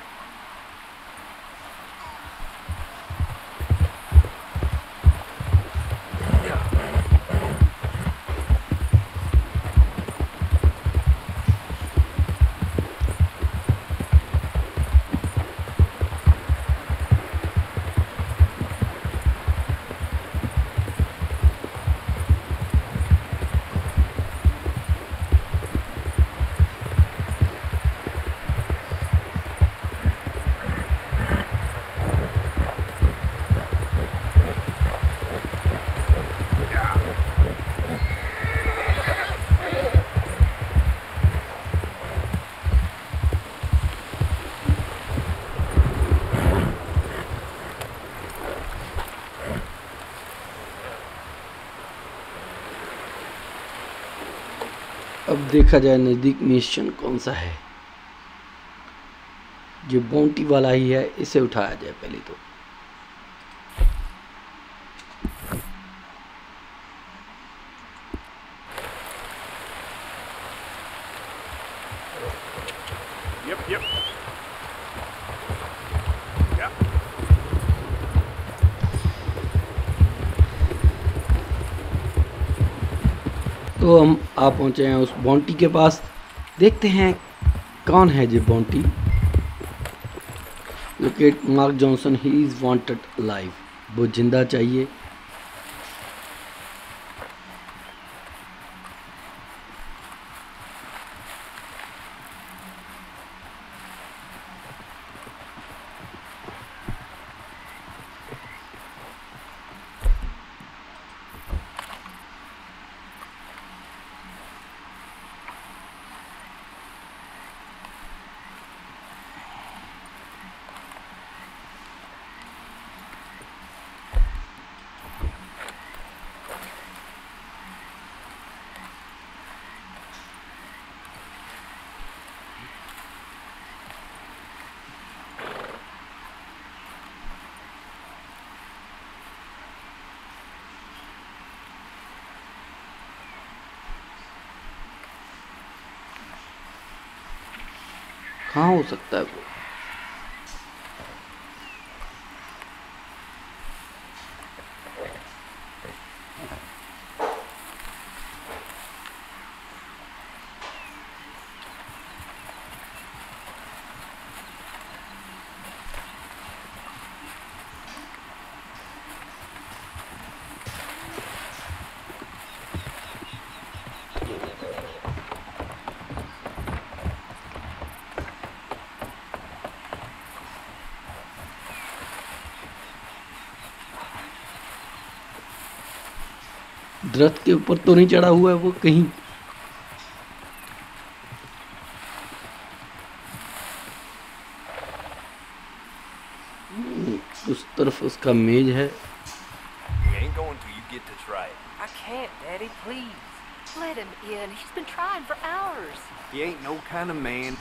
अब देखा जाए नज़दीक मिशन कौन सा है। जो बाउंटी वाला ही है, इसे उठाया जाए पहले तो। Yep, yep. Yeah. तो हम आ पहुंचे हैं उस बाउंटी के पास। देखते हैं कौन है जो bounty. Locate Mark Johnson, he is wanted alive. वो जिंदा चाहिए। कहाँ हो सकता है वो? दरख्त के ऊपर तो नहीं चढ़ा हुआ है वो कहीं? उस तरफ उसका मेज है। You ain't going till you get this right. I can't, Daddy, please. Let him in. He's been trying for hours. He ain't no kind of man.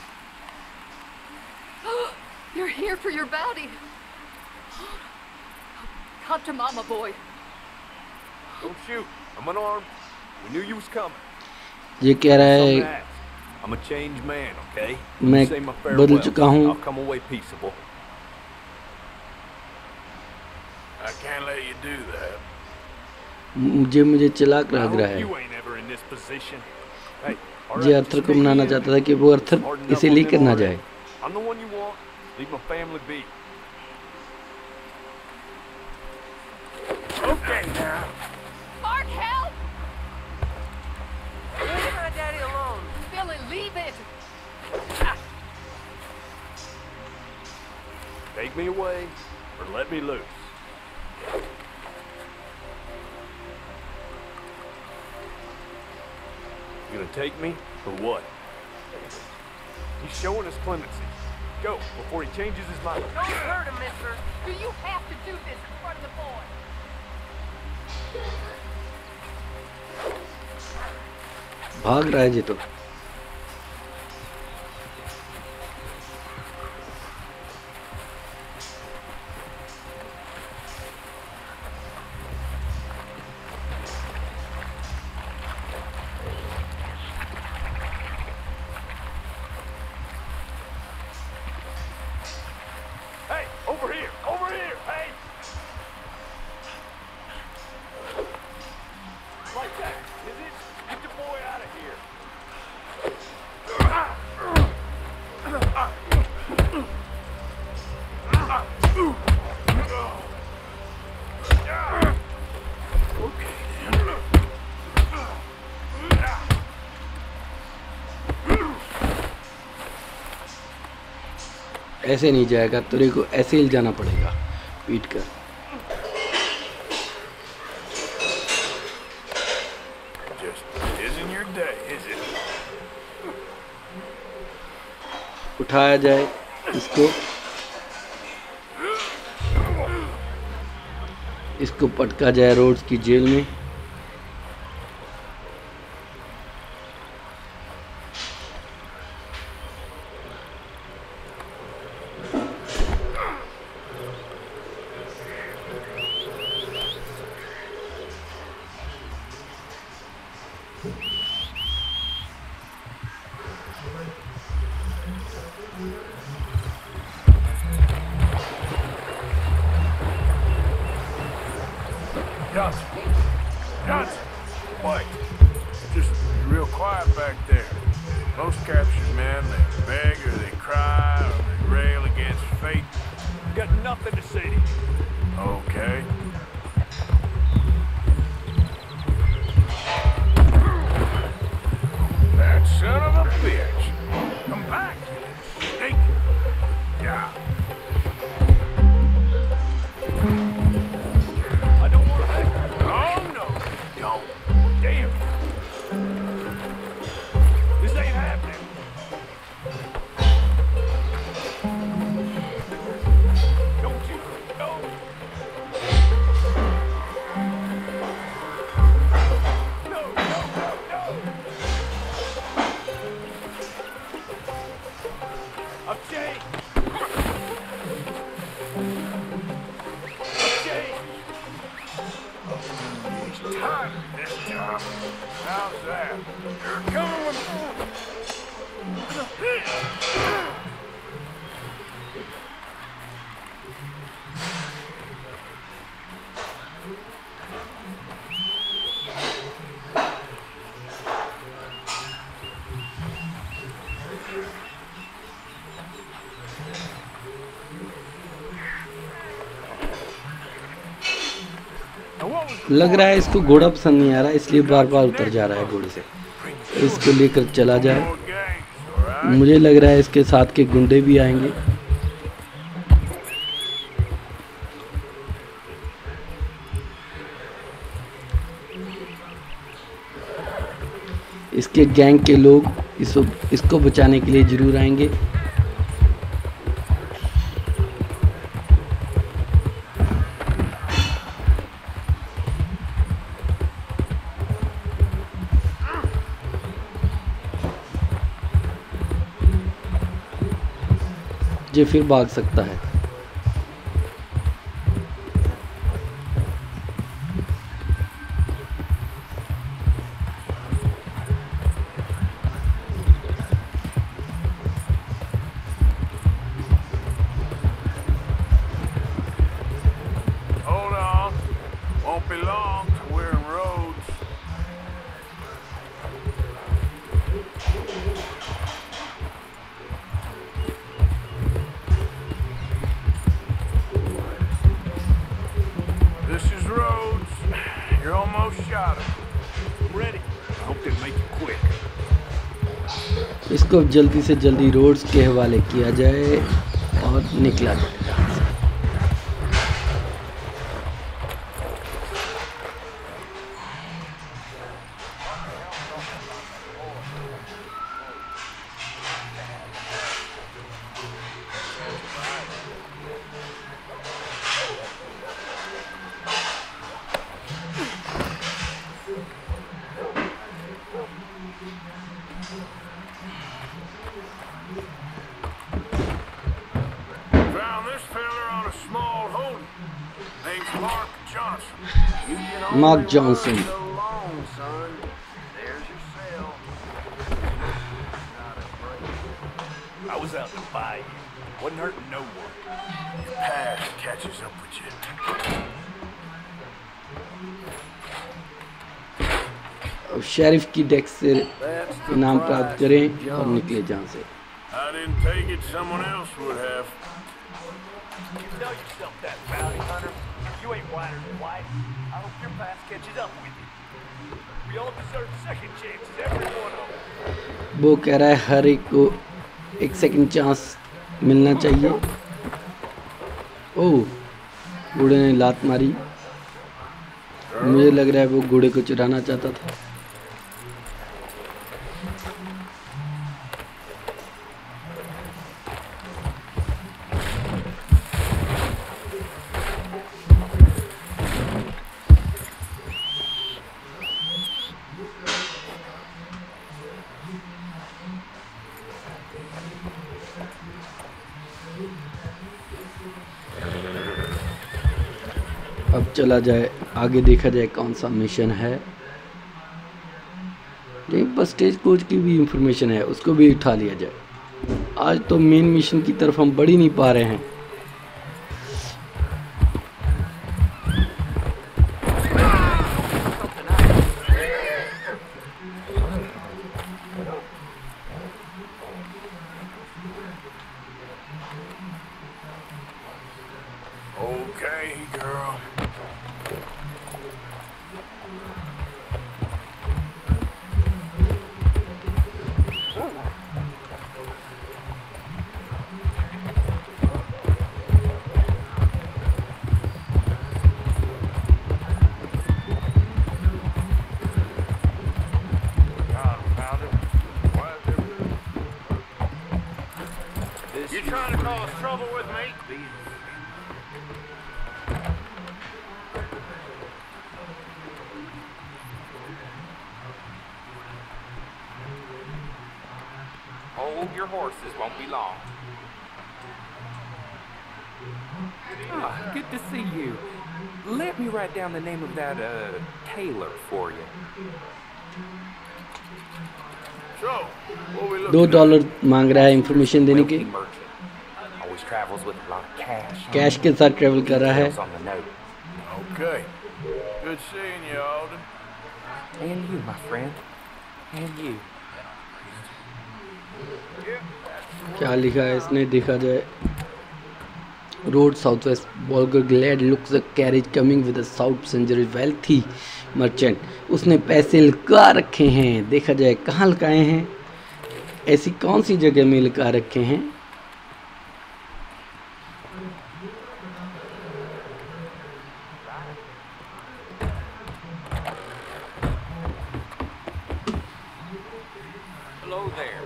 You're here for your bounty. Come to Mama, boy. Don't shoot. I'm unarmed. We knew you was coming. ये कह रहा है Something to ask. I'm a changed man, okay? मैं Say my बदल farewells. चुका हूँ। I'll come away peaceable. I can't let you do that. मुझे मुझे चिल्लाक I लग hope रहा है। you ain't ever in this position. Hey, all ये right, अर्थर just को stay मनाना in. चाहता था कि वो अर्थर Hard enough इसे on लेकर them ना already. जाए। I'm the one you want. Leave my family be. Okay, now. Mark, help! Leave my daddy alone. Billy, leave it! Take me away or let me loose. You gonna take me or what? He's showing us clemency. Go before he changes his mind. Don't hurt him, mister. Do you have to do this in front of the boy? भाग रहा है जी तो। Hey, over here, over here, hey! Like that, is it? Get the boy out of here. ऐसे नहीं जाएगा, तेरे को ऐसे ही जाना पड़ेगा पीट कर। Just isn't your day, is it? उठाया जाए इसको, इसको पटका जाए रोड्स की जेल में। Johnson! Johnson! What? Just real quiet back there. Most captured men, they beg or they cry or they rail against fate. Got nothing to say to you. Okay. That son of a bitch! Come back, you snake! Yeah. I don't want to back. Oh no, don't. Damn. This ain't happening. Don't you? No. No, no, no, no. I've changed. I've changed. He's tired this time. How's that? You're coming with लग रहा है इसको घोड़ा पसंद नहीं आ रहा, इसलिए बार बार उतर जा रहा है घोड़े से। इसको लेकर चला जाए। मुझे लग रहा है इसके साथ के गुंडे भी आएंगे। इसके गैंग के लोग इसको इसको बचाने के लिए जरूर आएंगे। ये फिर भाग सकता है। Hold on. Won't be long till we're in Rhodes. This is Rhodes. You're almost shot him. Ready. I hope they make it quick. इसको जल्दी से जल्दी रोड्स के हवाले किया जाए और निकला जाए। name's Mark Johnson. Mark Johnson. I was out to buy you. Wasn't hurting no one. Your past catches up with you. अब शेरिफ की डेस्क से इनाम प्राप्त करें और निकले जहाँ से। I didn't take it, someone else would have. You know yourself that, bounty hunter. You ain't whiter than white. I hope your past catches up with you. We all deserve second chances, every one of them. वो कह रहा है हर एक को एक second chance मिलना चाहिए। ओह, घोड़े ने लात मारी। मुझे लग रहा है वो घोड़े को चुराना चाहता था। अब चला जाए आगे, देखा जाए कौन सा मिशन है। लेकिन बस स्टेज कोच की भी इंफॉर्मेशन है, उसको भी उठा लिया जाए। आज तो मेन मिशन की तरफ हम बढ़ ही नहीं पा रहे हैं। Okay, girl. You trying to cause trouble with me? Hold your horses, won't be long. Ah, good to see you. Let me write down the name of that, uh, tailor for you. So, what we दो dollar मांग रहा है information देने के। Always travels with a lot of cash. Cash के साथ travel कर रहा है। Okay. Good seeing you, Alden. And you, my friend. And you. क्या लिखा है इसने, देखा जाए। Road south west Bolger Glade looks a carriage coming with a south passenger wealthy merchant. उसने पैसे लुका रखे हैं, देखा जाए कहाँ लुकाए हैं, ऐसी कौन सी जगह में लुका रखे हैं। Hello there.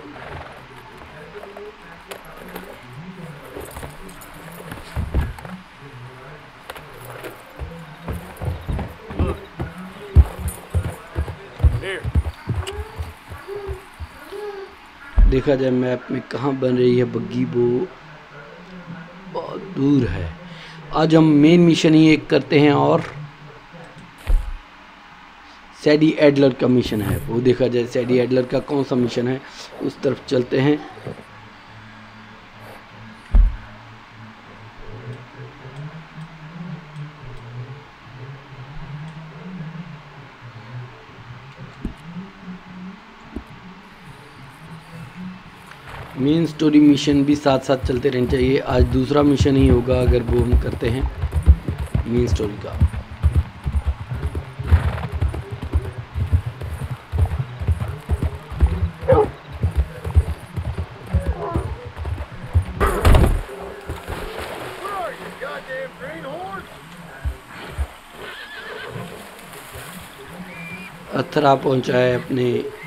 देखा जाए मैप में कहाँ बन रही है बग्गी, वो बहुत दूर है। आज हम मेन मिशन ही एक करते हैं और सैडी एडलर का मिशन है, वो देखा जाए सैडी एडलर का कौन सा मिशन है, उस तरफ चलते हैं। मेन स्टोरी मिशन भी साथ साथ चलते रहने चाहिए। आज दूसरा मिशन ही होगा अगर वो हम करते हैं मेन स्टोरी का। अथरा पहुंचा है अपने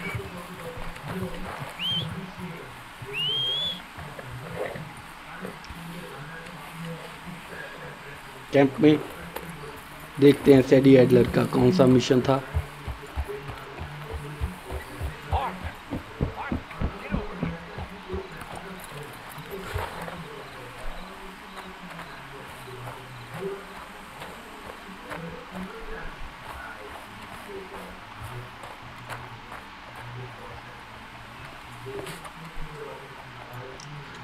कैंप में। देखते हैं सैडी एडलर का कौन सा मिशन था।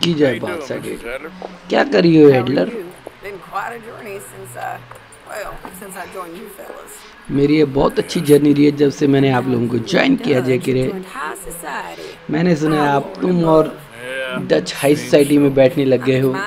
की जाए बात साइड। क्या करी हो Adler? Been quite a journey since I, well, since I joined you fellas. मेरी ये बहुत अच्छी जर्नी रही है जब से मैंने आप लोगों को ज्वाइन किया जेके रे। मैंने सुना है आप तुम और डच हाई सोसाइटी में बैठने लग गए हो।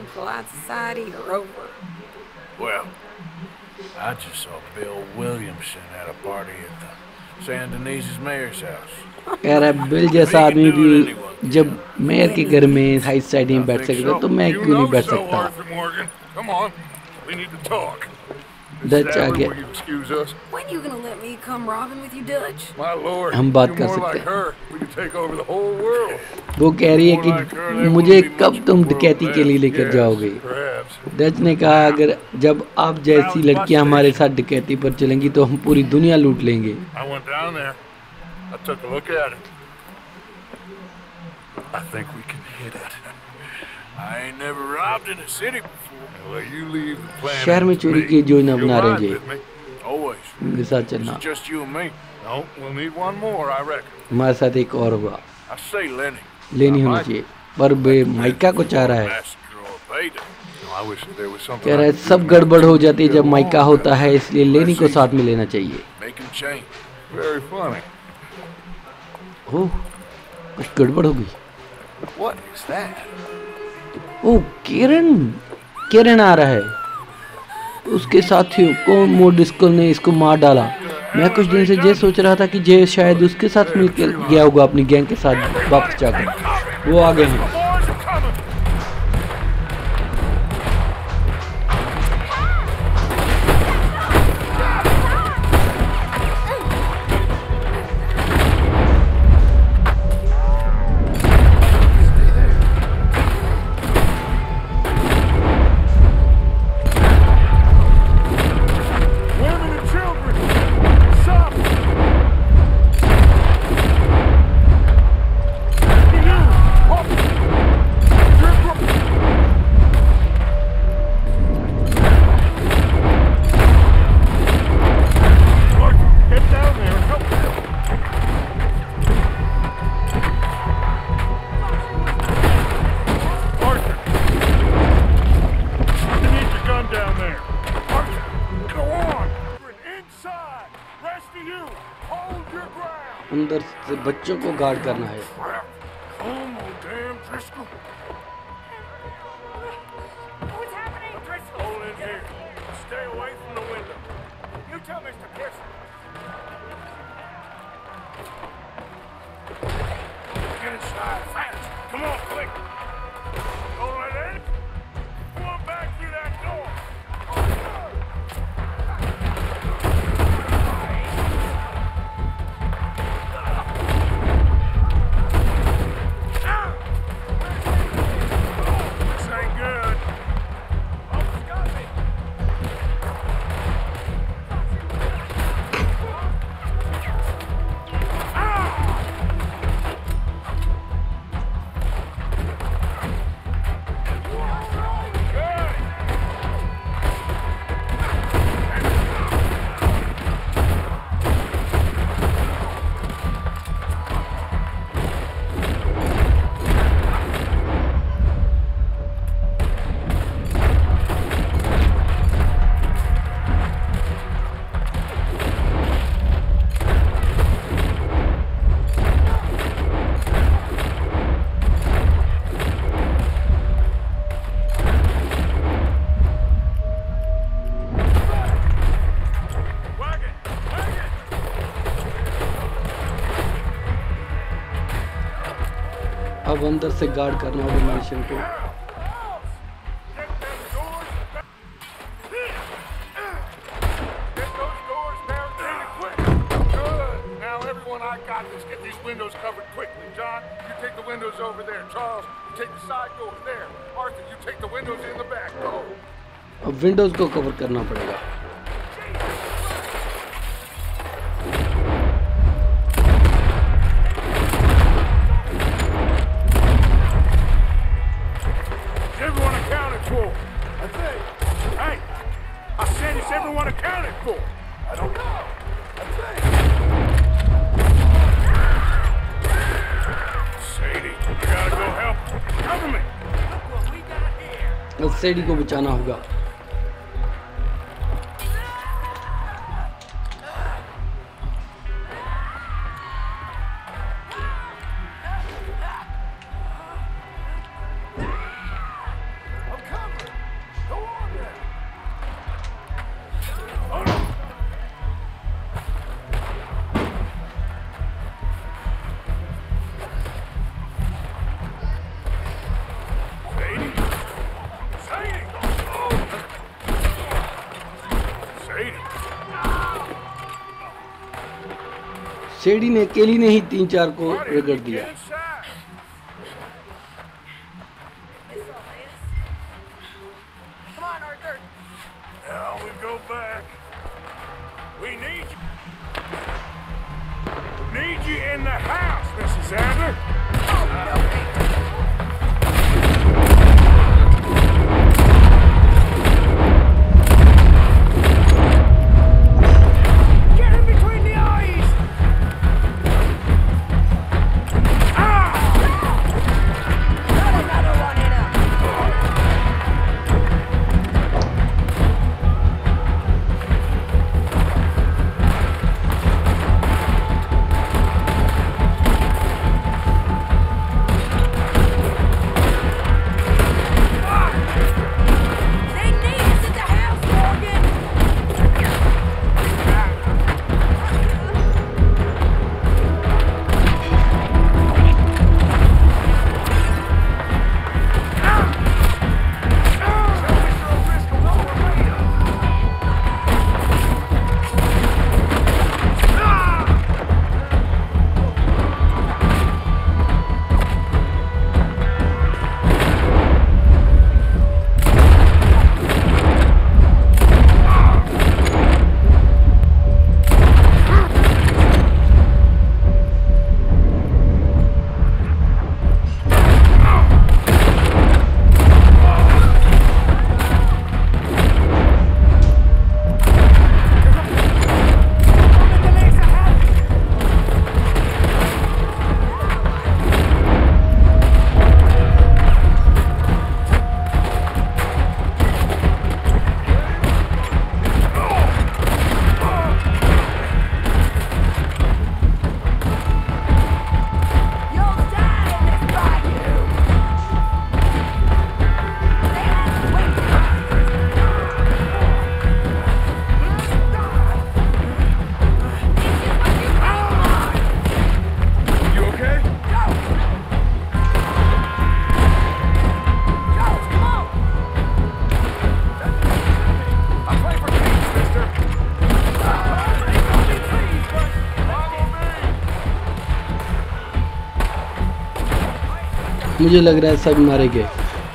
Well, I just saw Bill Williamson at a party at the San Denise's mayor's house. कह रहा है बिल जैसा आदमी भी जब मेयर के घर में हाई सोसाइटी में बैठ सकता तो मैं क्यों नहीं बैठ सकता? Come on, we need to talk. Dutch आ गया। When you gonna let me come robbing with you, Dutch? My lord, हम बात कर सकते हैं। वो कह रही है कि मुझे कब तुम डकैती के लिए लेकर जाओगे? डच ने कहा अगर जब आप जैसी लड़कियां हमारे साथ डकैती पर चलेंगी तो हम पूरी दुनिया लूट लेंगे। I went down there. I took a look at it. I think we can hit it. I ain't never robbed in a city before. Well, you leave the plan. शहर में चोरी की योजना बना रहे हैं। Always. उनके साथ चलना। Just you and me. No, we'll need one more, I reckon. हमारे साथ एक और होगा। I say Lenny. लेनी होनी चाहिए, पर वे माइका को चाह रहा है। कह रहा है सब गड़बड़ हो जाती है जब माइका होता है, इसलिए लेनी को साथ में लेना चाहिए। ओह, कुछ गड़बड़ हो गई। ओह, किरण किरण आ रहा है। उसके साथियों को मोडिस्को ने इसको मार डाला। मैं कुछ दिन से ये सोच रहा था कि जे शायद उसके साथ मिलकर गया होगा अपनी गैंग के साथ वापस जाकर। वो आ गए हैं। अंदर से बच्चों को गार्ड करना है। अब अंदर से गार्ड करना होगा मिशन को। अब विंडोज को कवर करना पड़ेगा। Everyone accounted for? I don't know. That's it. Sadie. gotta go help. Cover me. सेडी को बचाना होगा। सेडी ने अकेली ने ही तीन चार को रगड़ दिया। Now we go back. We need you. Need you in the house, Missus Adler. Oh, no. मुझे लग रहा है सब मारे गए।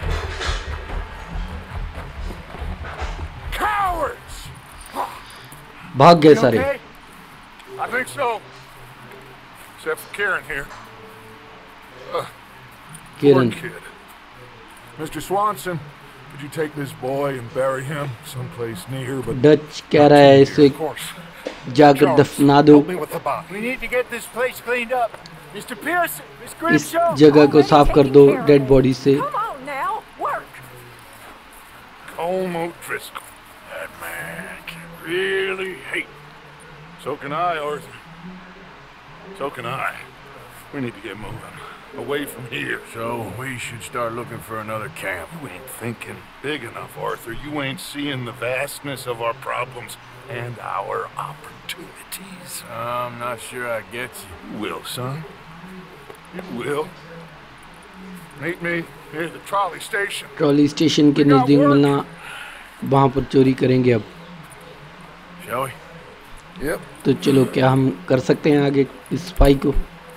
भाग गए सारे। I think so. Except for Karen here. Uh, Karen. Poor kid. Mister Swanson, could you take this boy and bury him someplace near? But Dutch कह रहा है इसे जाकर दफना दो। We need to get this place cleaned up. Mister Pearson, Miss इस जगह को साफ कर दो डेड बॉडी से। Come on now, work. Colm O'Driscoll. That man can really hate. So can I, Arthur. So can I. We need to get moving. Away from here. So we should start looking for another camp. You ain't thinking big enough, Arthur. You ain't seeing the vastness of our problems and our opportunities. I'm not sure I get you. You will, son. You will. Meet me near the trolley station. Trolley station के नजदीक मिलना, वहाँ पर चोरी करेंगे अब। Shall we? Yep. तो चलो, क्या हम कर सकते हैं आगे इस स्पाई को?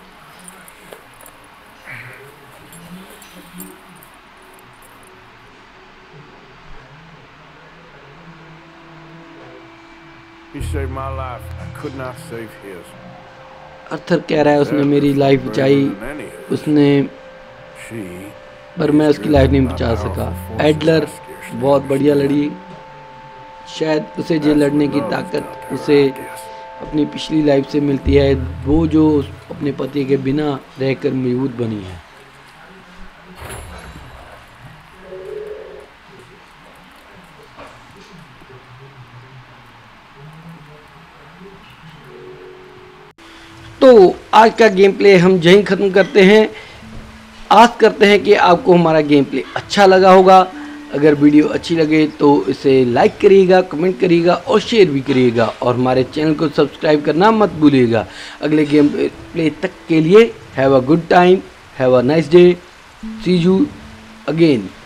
He saved my life. I could not save his. अर्थर कह रहा है उसने मेरी लाइफ बचाई, उसने पर मैं उसकी लाइफ नहीं बचा सका। एडलर बहुत बढ़िया लड़ी, शायद उसे जो लड़ने की ताकत उसे अपनी पिछली लाइफ से मिलती है, वो जो अपने पति के बिना रहकर मजबूत बनी है। दोस्तों आज का गेम प्ले हम यहीं ख़त्म करते हैं। आस करते हैं कि आपको हमारा गेम प्ले अच्छा लगा होगा। अगर वीडियो अच्छी लगे तो इसे लाइक करिएगा, कमेंट करिएगा और शेयर भी करिएगा और हमारे चैनल को सब्सक्राइब करना मत भूलिएगा। अगले गेम प्ले तक के लिए have a good time, have a nice day, see you again.